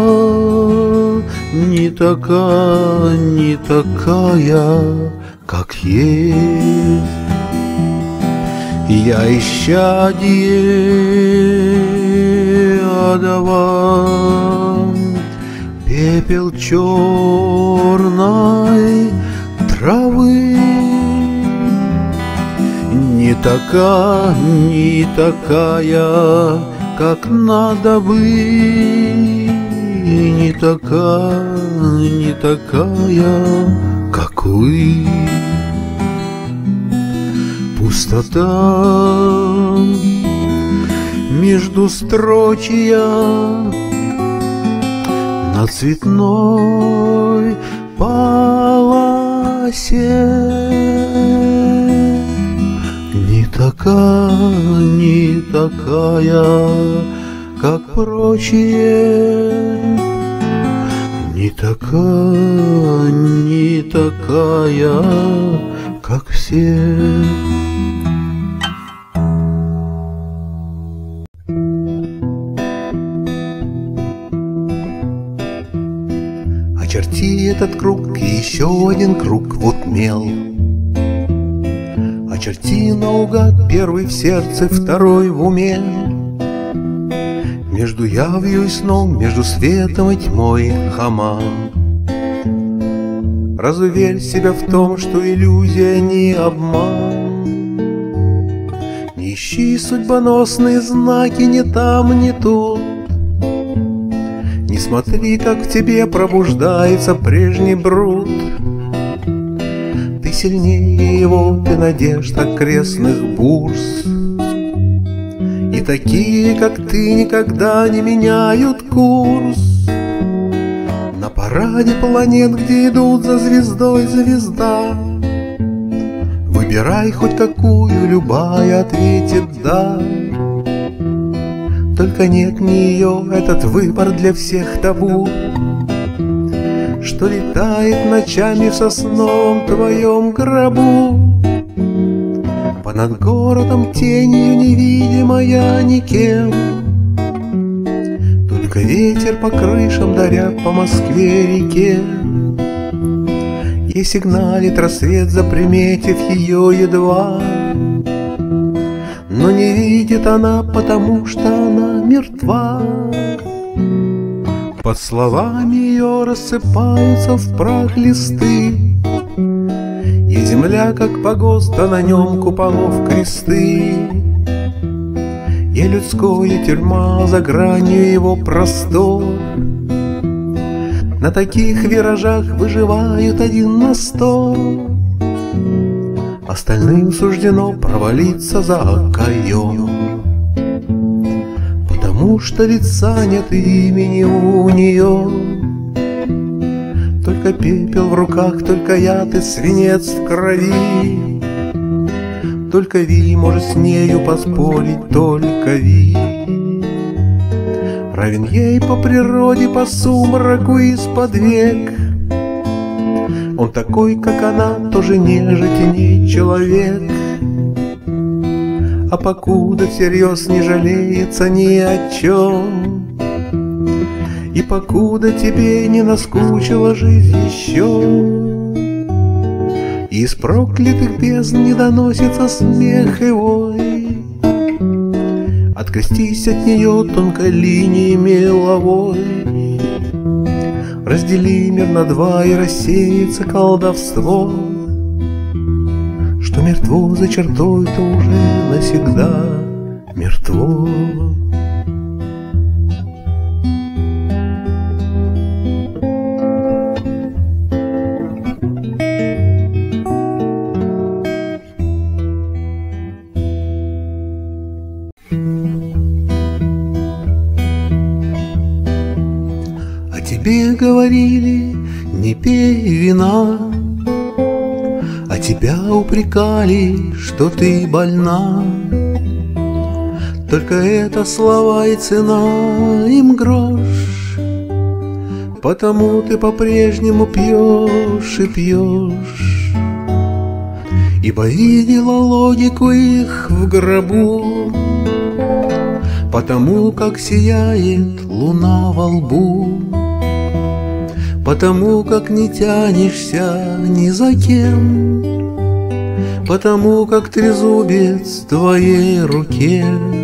не такая, не такая, как есть. Я исчадье адова, пепел черной травы. Не такая, не такая, как надо быть, не такая, не такая, как вы. Пустота между строчья на цветной полосе. Не такая, не такая, как прочие, Не такая, не такая, как все. Очерти этот круг и еще один круг в отмел. Очерти наугад первый в сердце, второй в уме. Между явью и сном, между светом и тьмой хама. Разуверь себя в том, что иллюзия не обман. Не ищи судьбоносные знаки ни там, ни тут. Не смотри, как в тебе пробуждается прежний бруд. Ты сильнее его, ты надежд окрестных бурс. И такие, как ты, никогда не меняют курс. На параде планет, где идут за звездой звезда, выбирай хоть какую, любая ответит «да». Только нет ни ее, этот выбор для всех табу, что летает ночами в сосновом твоем гробу. Понад городом тенью невидимая никем, только ветер по крышам, даря по Москве реке. Ей сигналит рассвет, заприметив ее едва, но не видит она, потому что она мертва. Под словами ее рассыпаются в прах листы, и земля, как погост, а на нем куполов кресты. И людская тюрьма за гранью его простор. На таких виражах выживают один на сто. Остальным суждено провалиться за окоем, потому что лица нет и имени у нее. Только пепел в руках, только яд и свинец в крови. Только Ви может с нею поспорить, только Ви. Равен ей по природе, по сумраку из-под век. Он такой, как она, тоже нежить и не человек. А покуда всерьез не жалеется ни о чем, и покуда тебе не наскучила жизнь еще, из проклятых бездн не доносится смех и вой. Открестись от нее тонкой линией меловой. Раздели мир на два, и рассеется колдовство, что мертво за чертой, то уже навсегда мертво. Тебе говорили, не пей вина, а тебя упрекали, что ты больна. Только это слова и цена им грош, потому ты по-прежнему пьешь и пьешь. Ибо видела логику их в гробу, потому как сияет луна во лбу. Потому как не тянешься ни за кем, потому как трезубец в твоей руке.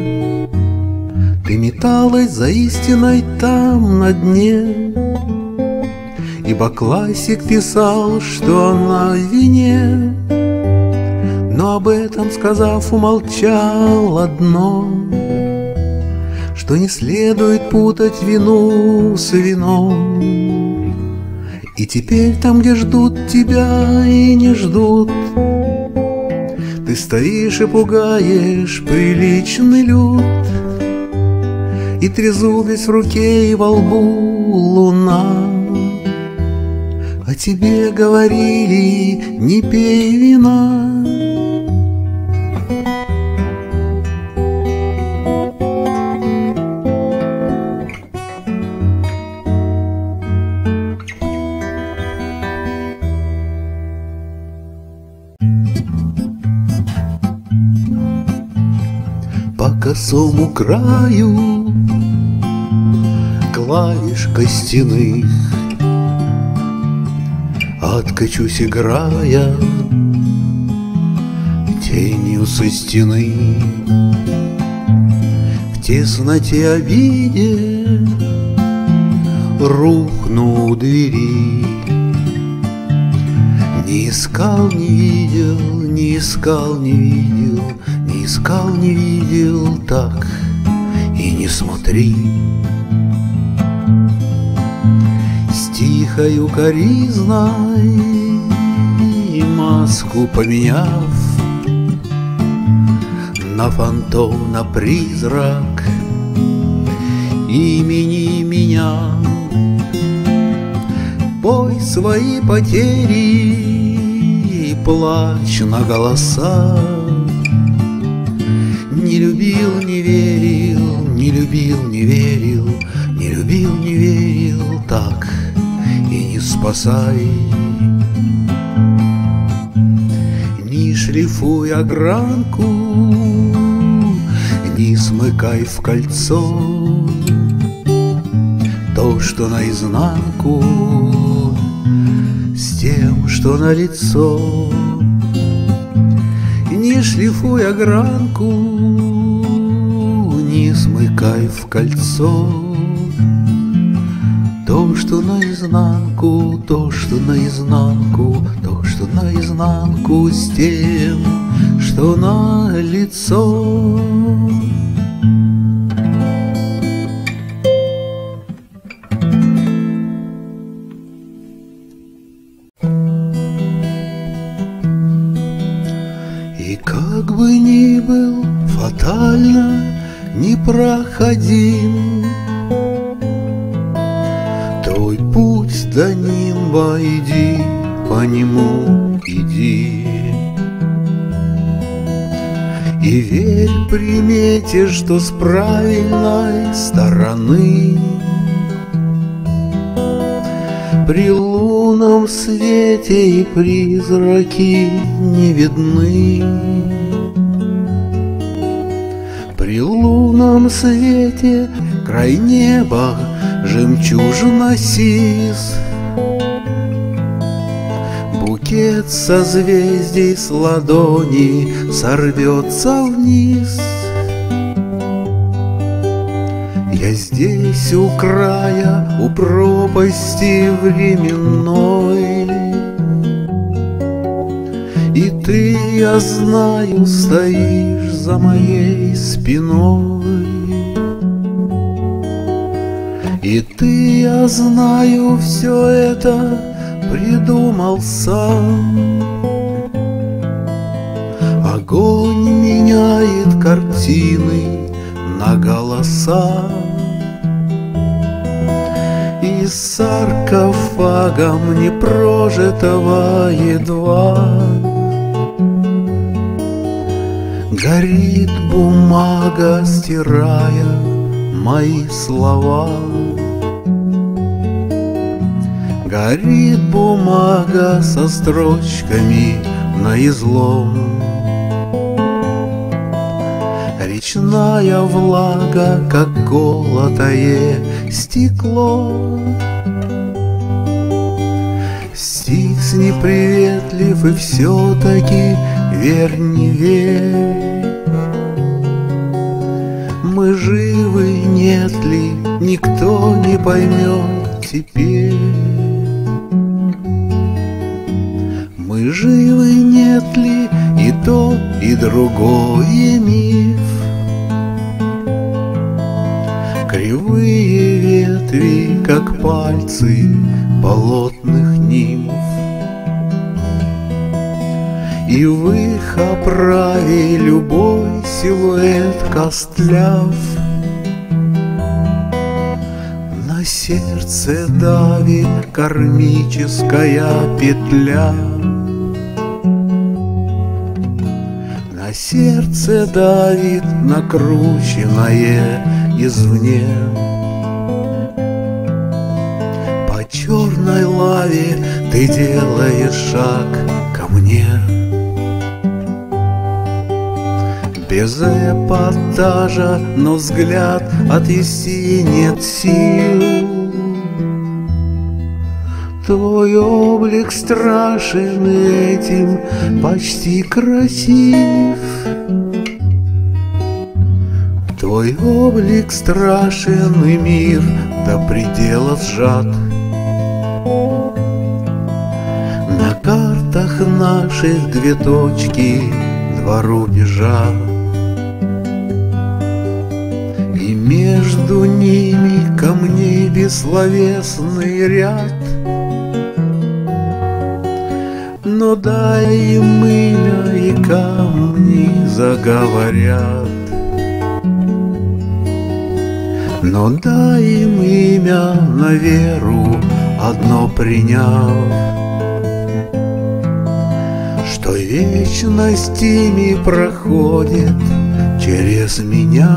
Ты металась за истиной там на дне, ибо классик писал, что она в вине, но об этом сказав, умолчал одно, что не следует путать вину с вином. И теперь там, где ждут тебя и не ждут, ты стоишь и пугаешь приличный люд. И трезубец в руке, и во лбу луна. А тебе говорили, не пей вина. косому краю клавиш костяных откачусь, играя тенью со стены. В тесноте обиде рухну у двери. Не искал, не видел, не искал, не видел, не искал, не видел, так и не смотри. С тихой укоризной маску поменяв на фантом, на призрак имени меня, пой свои потери и плачь на голоса. Не любил, не верил, не любил, не верил, не любил, не верил, так и не спасай. Не шлифуй огранку, не смыкай в кольцо то, что наизнанку, с тем, что на лицо. Не шлифуй огранку, не смыкай в кольцо то, что наизнанку, то, что наизнанку, то, что наизнанку, с тем, что на лицо. И как бы ни был фатально непроходим твой путь до нимба, иди, по нему иди. И верь примете, что с правильной стороны при лунном свете и призраки не видны. При лунном свете край неба жемчужина сиз, букет созвездий с ладони сорвется вниз. Я здесь у края, у пропасти временной, и ты, я знаю, стоишь за моей спиной. И ты, я знаю, все это придумал сам. Огонь меняет картины на голоса, и с саркофагом непрожитого едва горит бумага, стирая мои слова. Горит бумага со строчками на излом. Речная влага, как колотое стекло. Стикс неприветлив, и все-таки верь, не верь. Мы живы, нет ли, никто не поймет теперь. Мы живы, нет ли, и то, и другое миф. Кривые ветви, как пальцы болотных нимф, и в их оправе любой силуэт костляв. На сердце давит кармическая петля. На сердце давит накрученное извне. По черной лаве ты делаешь шаг ко мне. Без эпатажа, но взгляд отвести нет сил. Твой облик страшен этим, почти красив. Твой облик страшен, и мир до предела сжат. На картах наших две точки, два рубежа, и между ними камней бессловесный ряд. Но дай им имя, и камни заговорят. Но дай им имя, на веру одно приняв, что вечность ими проходит через меня.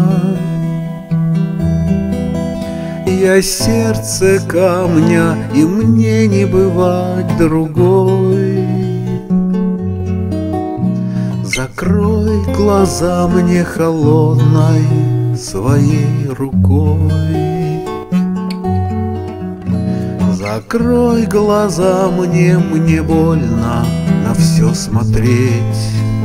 Я сердце камня, и мне не бывать другой. Закрой глаза мне холодной своей рукой. Закрой глаза мне, мне больно на все смотреть.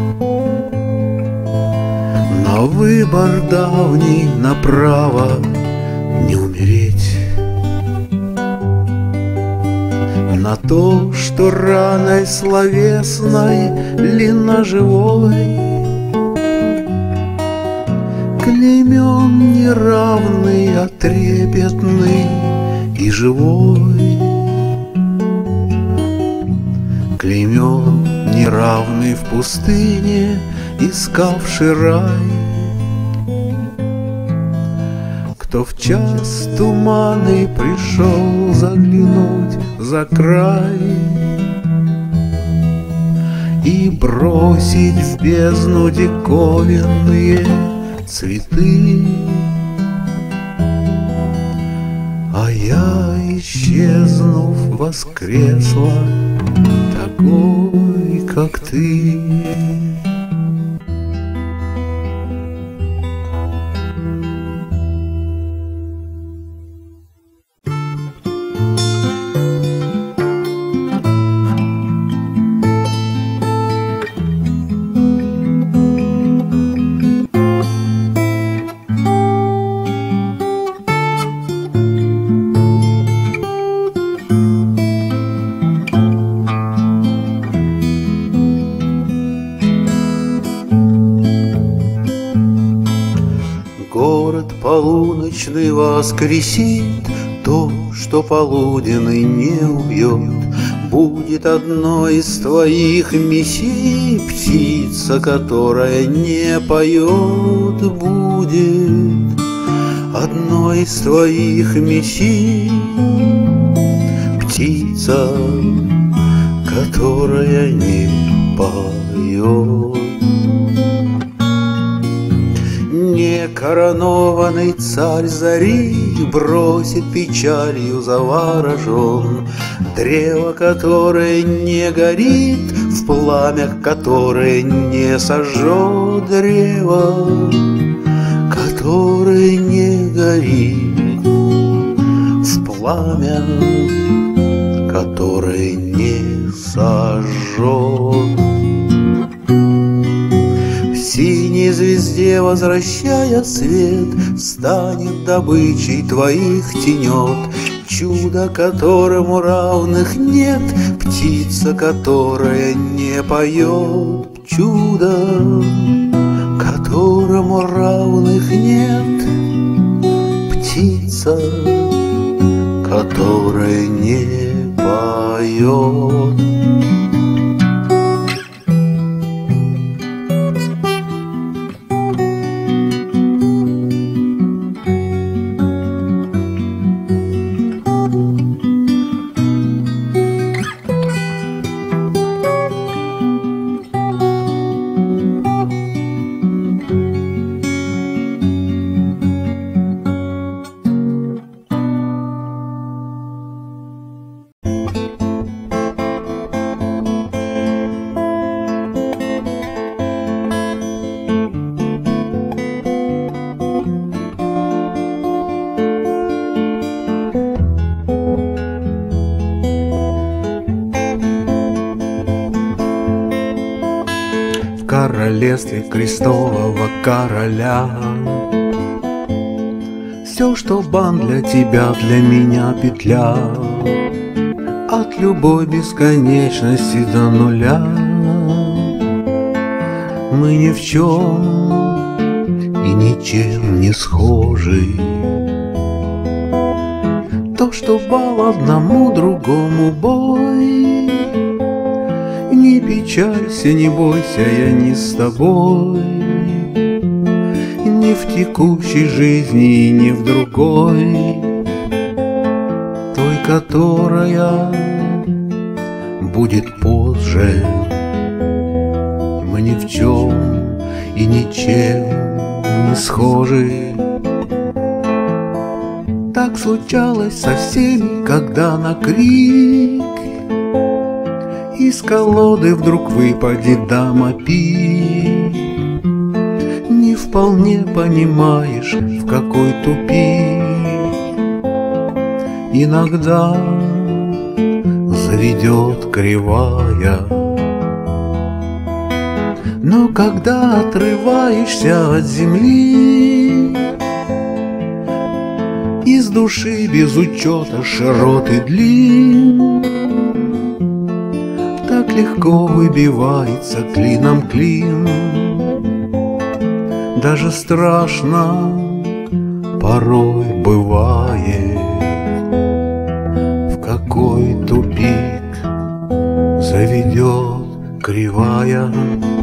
На выбор давний, направо не умереть. На то, что раной словесной ли ножевой клеймен неравный, а трепетный и живой. Клеймен неравный в пустыне, искавший рай. Кто в час туманный пришел заглянуть за край и бросить в бездну диковинные цветы. А я, исчезнув, воскресла такой, как ты. Город полуночный воскресит то, что полуденный не убьет. Будет одной из твоих мессий птица, которая не поет. Будет одной из твоих мессий птица, которая не поет. Некоронованный царь зари бросит печалью заворожен древо, которое не горит, в пламя, которое не сожжет. Древо, которое не горит, в пламя, которое не сожжет. Синей звезде, возвращая свет, станет добычей твоих тенет. Чудо, которому равных нет, птица, которая не поет. Чудо, которому равных нет, птица, которая не поет. кресле крестового короля. Все, что бан для тебя, для меня петля, от любой бесконечности до нуля. Мы ни в чем и ничем не схожи. То, что бал одному, другому бой. Не печалься, не бойся, я не с тобой. Не в текущей жизни и не в другой, той, которая будет позже. Мы ни в чем и ничем не схожи. Так случалось со всеми, когда на крик из колоды вдруг выпадет дама пик. Не вполне понимаешь, в какой тупик иногда заведет кривая. Но когда отрываешься от земли, из души без учета широт и длин, так легко выбивается клином клин. Даже страшно порой бывает, в какой тупик заведет кривая.